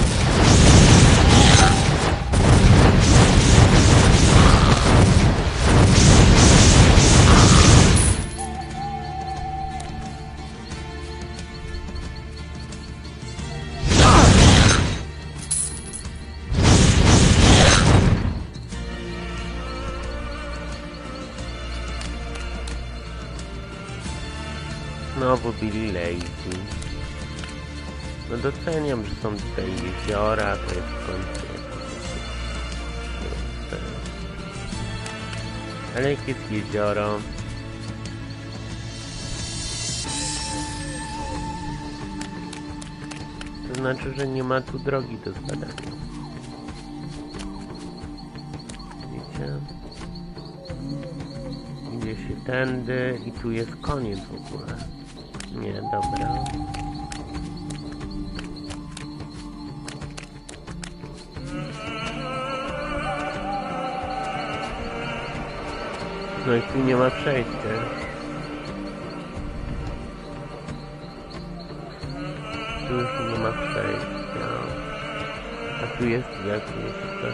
Znowu Billy Lazy. No doceniam, że są tutaj jeziora, to jest w końcu ale jak jest jezioro, to znaczy, że nie ma tu drogi do zbadania. Widzicie? Idzie się tędy i tu jest koniec w ogóle. Nie, dobra. No i tu nie ma przejścia. Tu już nie ma przejścia. A tu jest jakieś coś.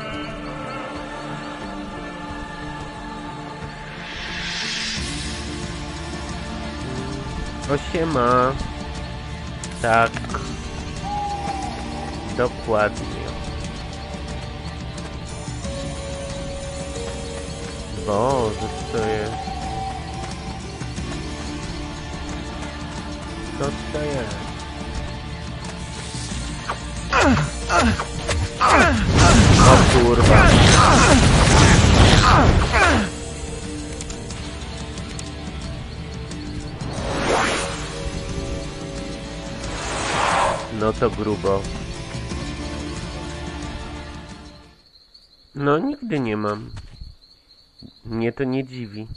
O, siema. Tak. Dokładnie. Boże, co to jest? Co to jest? O kurwa. No to grubo. No nigdy nie mam. Mnie to nie dziwi.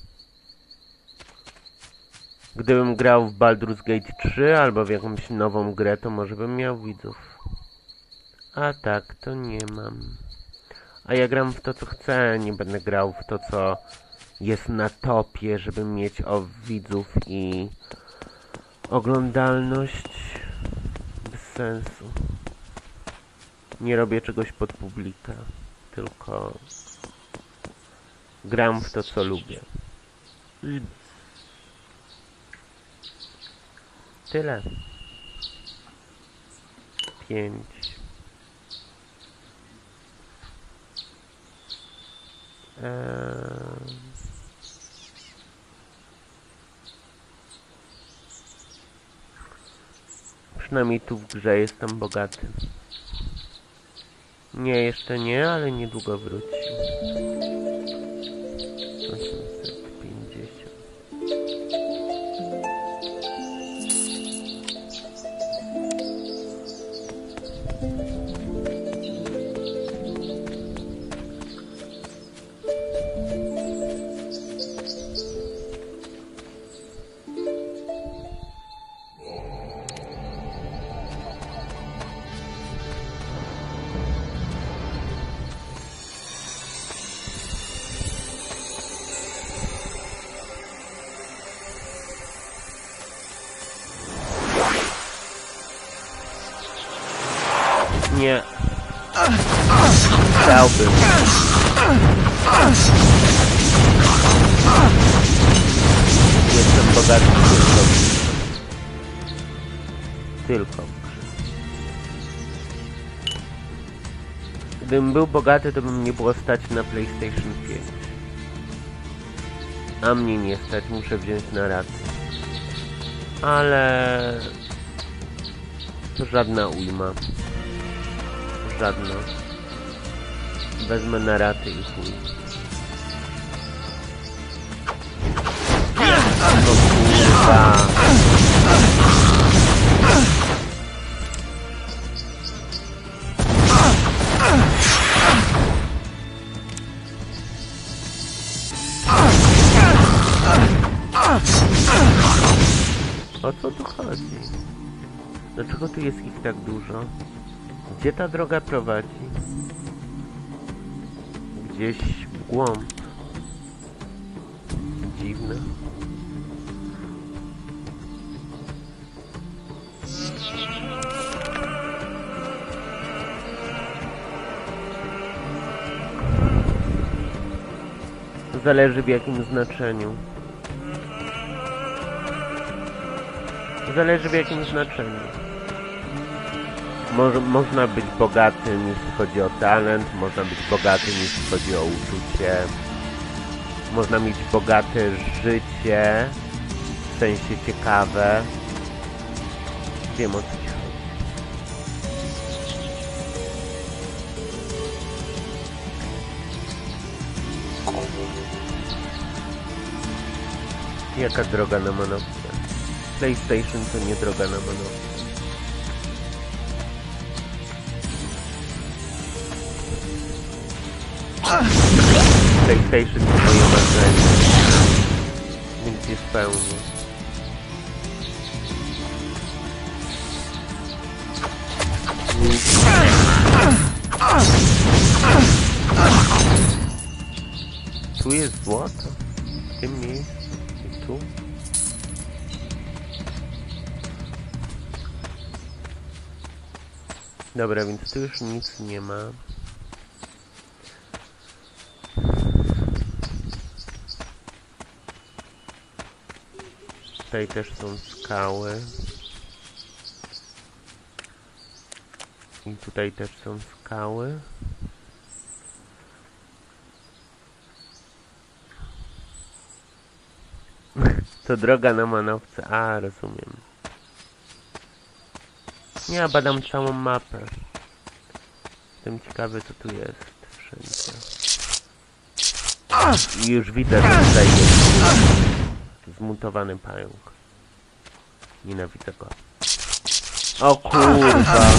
Gdybym grał w Baldur's Gate trzy albo w jakąś nową grę, to może bym miał widzów. A tak, to nie mam. A ja gram w to, co chcę, nie będę grał w to, co jest na topie, żeby mieć o widzów i oglądalność. Bez sensu. Nie robię czegoś pod publikę, tylko gram w to, co lubię. Tyle. Pięć. Eee... Przynajmniej tu w grze jestem bogaty. Nie, jeszcze nie, ale niedługo wróci. osiemset pięćdziesiąt. Nie. Chciałbym. Jestem bogaty tylko w grze. Tylko w grze. Gdybym był bogaty, to bym nie było stać na PlayStation pięć. A mnie nie stać, muszę wziąć na raty. Ale... to żadna ujma. Żadna. Wezmę na raty i chuj. O kurwa. O co tu chodzi? Dlaczego tu jest ich tak dużo? Gdzie ta droga prowadzi? Gdzieś w głąb. Dziwne. Zależy w jakim znaczeniu. Zależy w jakim znaczeniu. Mo można być bogatym, jeśli chodzi o talent, można być bogatym, jeśli chodzi o uczucie. Można mieć bogate życie, w sensie ciekawe. Wiem, o co ci chodzi. Jaka droga na manowce? PlayStation to nie droga na manowce. PlayStation to moje marzenie. Więc je spełnię. Tu jest złoto? W tym miejscu? I tu? Dobra, więc tu już nic nie ma. Tutaj też są skały. I tutaj też są skały. To droga na manowce. A, rozumiem. Ja badam całą mapę. Jestem ciekawy, co tu jest wszędzie. I już widzę, że tutaj jest zmutowany pająk. Nienawidzę go. O kurwa!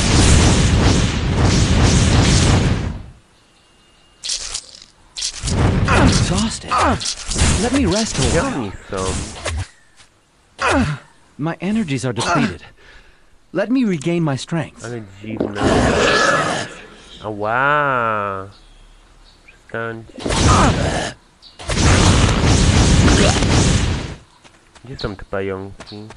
Exhausted. Let me rest a Gdzie while. oni są? My energies are depleted. Let me regain my strength. Ale dziwne. Ała! Przestańcie. Gdzie są te pająki?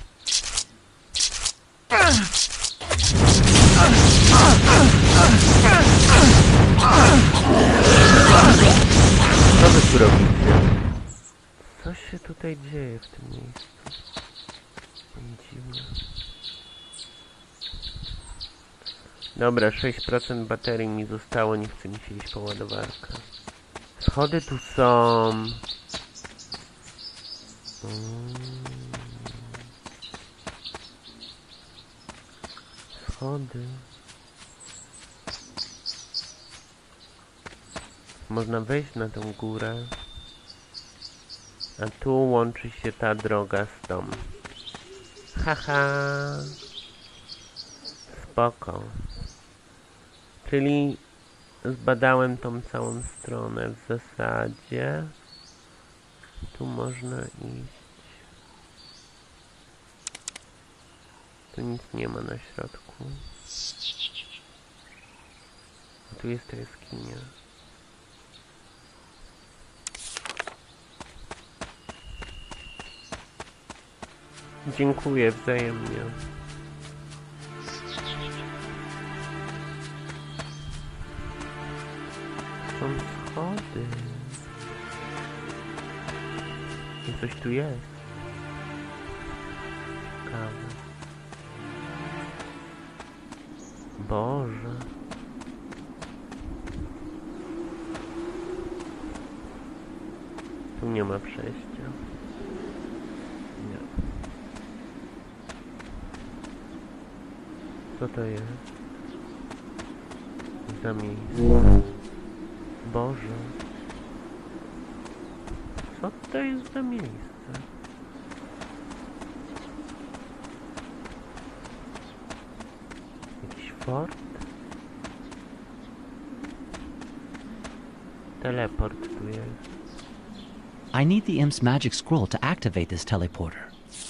Co wy tu robicie? Co się tutaj dzieje w tym miejscu? Dziwne. Dobra, sześć procent baterii mi zostało, nie chce mi się iść po ładowarkę. Schody tu są. Hmm. Schody. Można wejść na tę górę. A tu łączy się ta droga z tą. Haha. Spoko. Czyli zbadałem tą całą stronę w zasadzie. Tu można iść. Tu nic nie ma na środku. A tu jest ta jaskinia. Dziękuję wzajemnie. Są schody. I coś tu jest. Ciekawe. Boże. Tu nie ma przejścia. Nie. Co to jest? Za miejsce. Boże. Co to jest za miejsce? Jakiś fort? Teleport tu jest. I need the imp's magic scroll to activate this teleporter.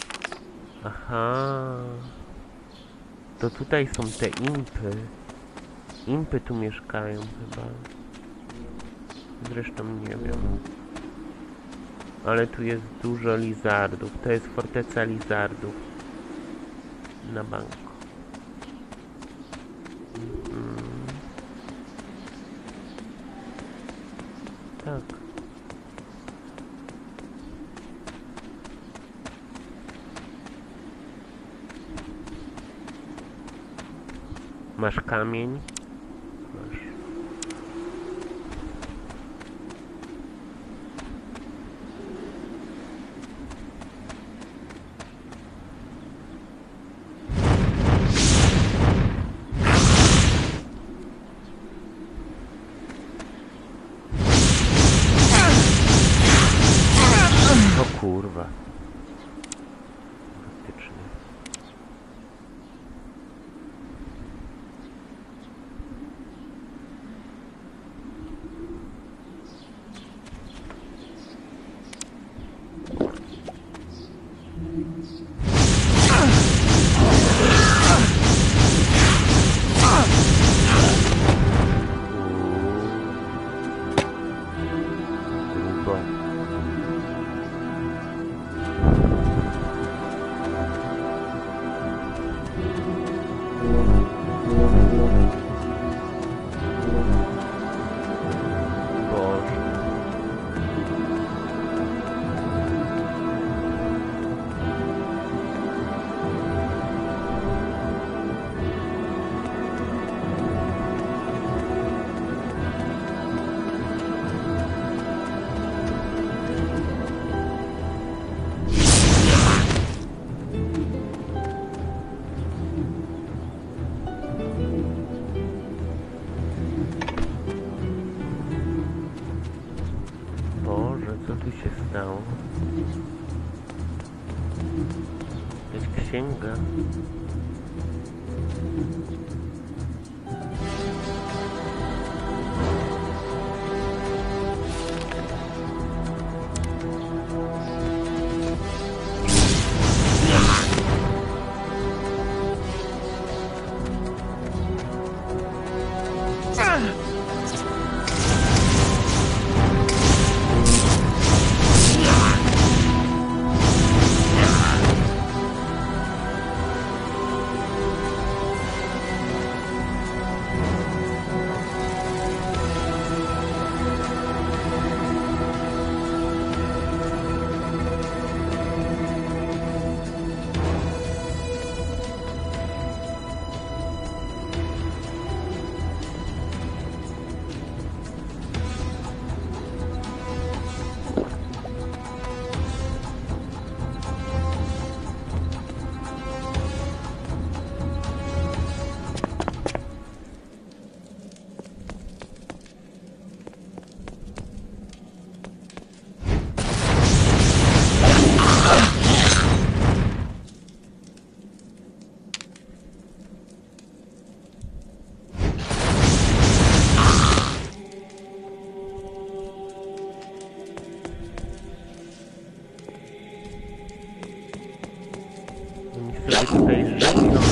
Aha. To tutaj są te impy. Impy tu mieszkają chyba. Zresztą nie wiem. Ale tu jest dużo lizardów. To jest forteca lizardów. Na banku. Mhm. Tak. Masz kamień? Masz. O kurwa. Faktycznie. Co tu się stało? Jest księga. Tutaj żyją.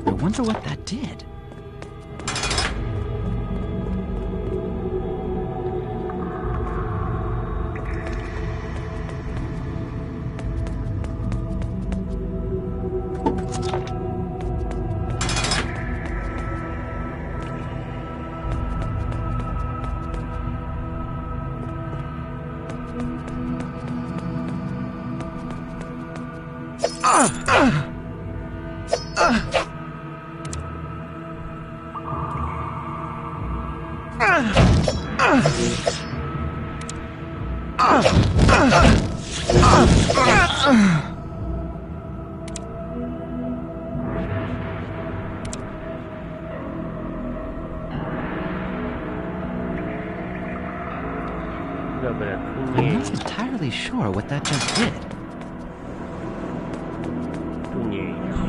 I wonder what that did. Dobra, tu I'm nie not entirely sure what that just did. tu nie idź.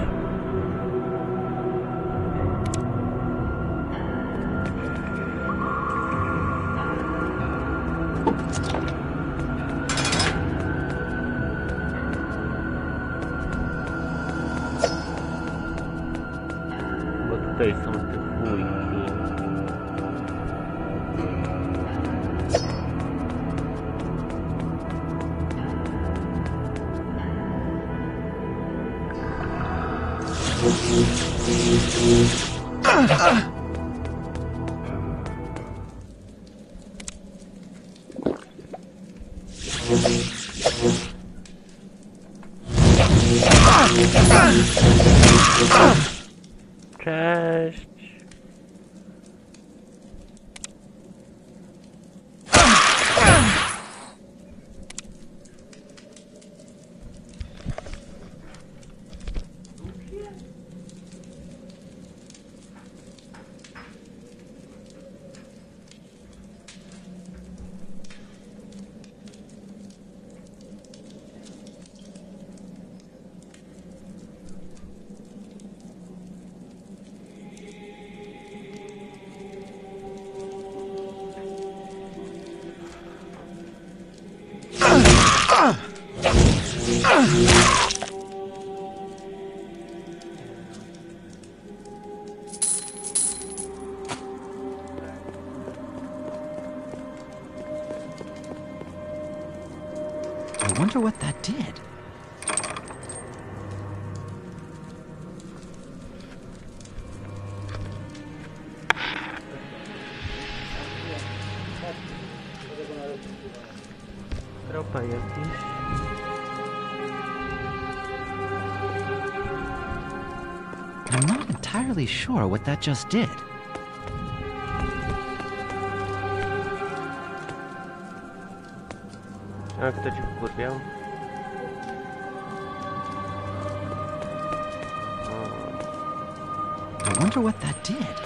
Bo tutaj są te chujki. Cześć. I wonder what that did. Tropa jakiś. I'm not entirely sure what that just did. A kto cię wkurwiał? I wonder what that did.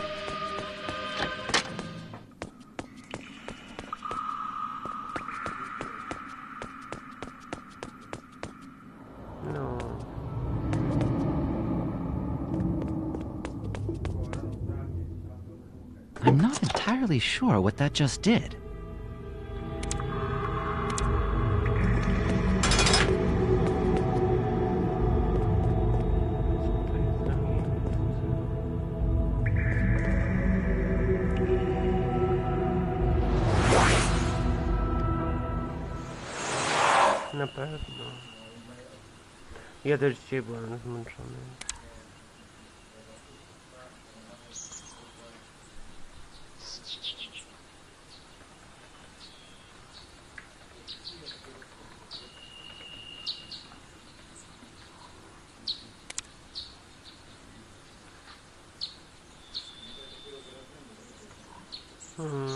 No. I'm not entirely sure what that just did. Na pewno. Ja też dzisiaj byłem zmęczony. Hmm.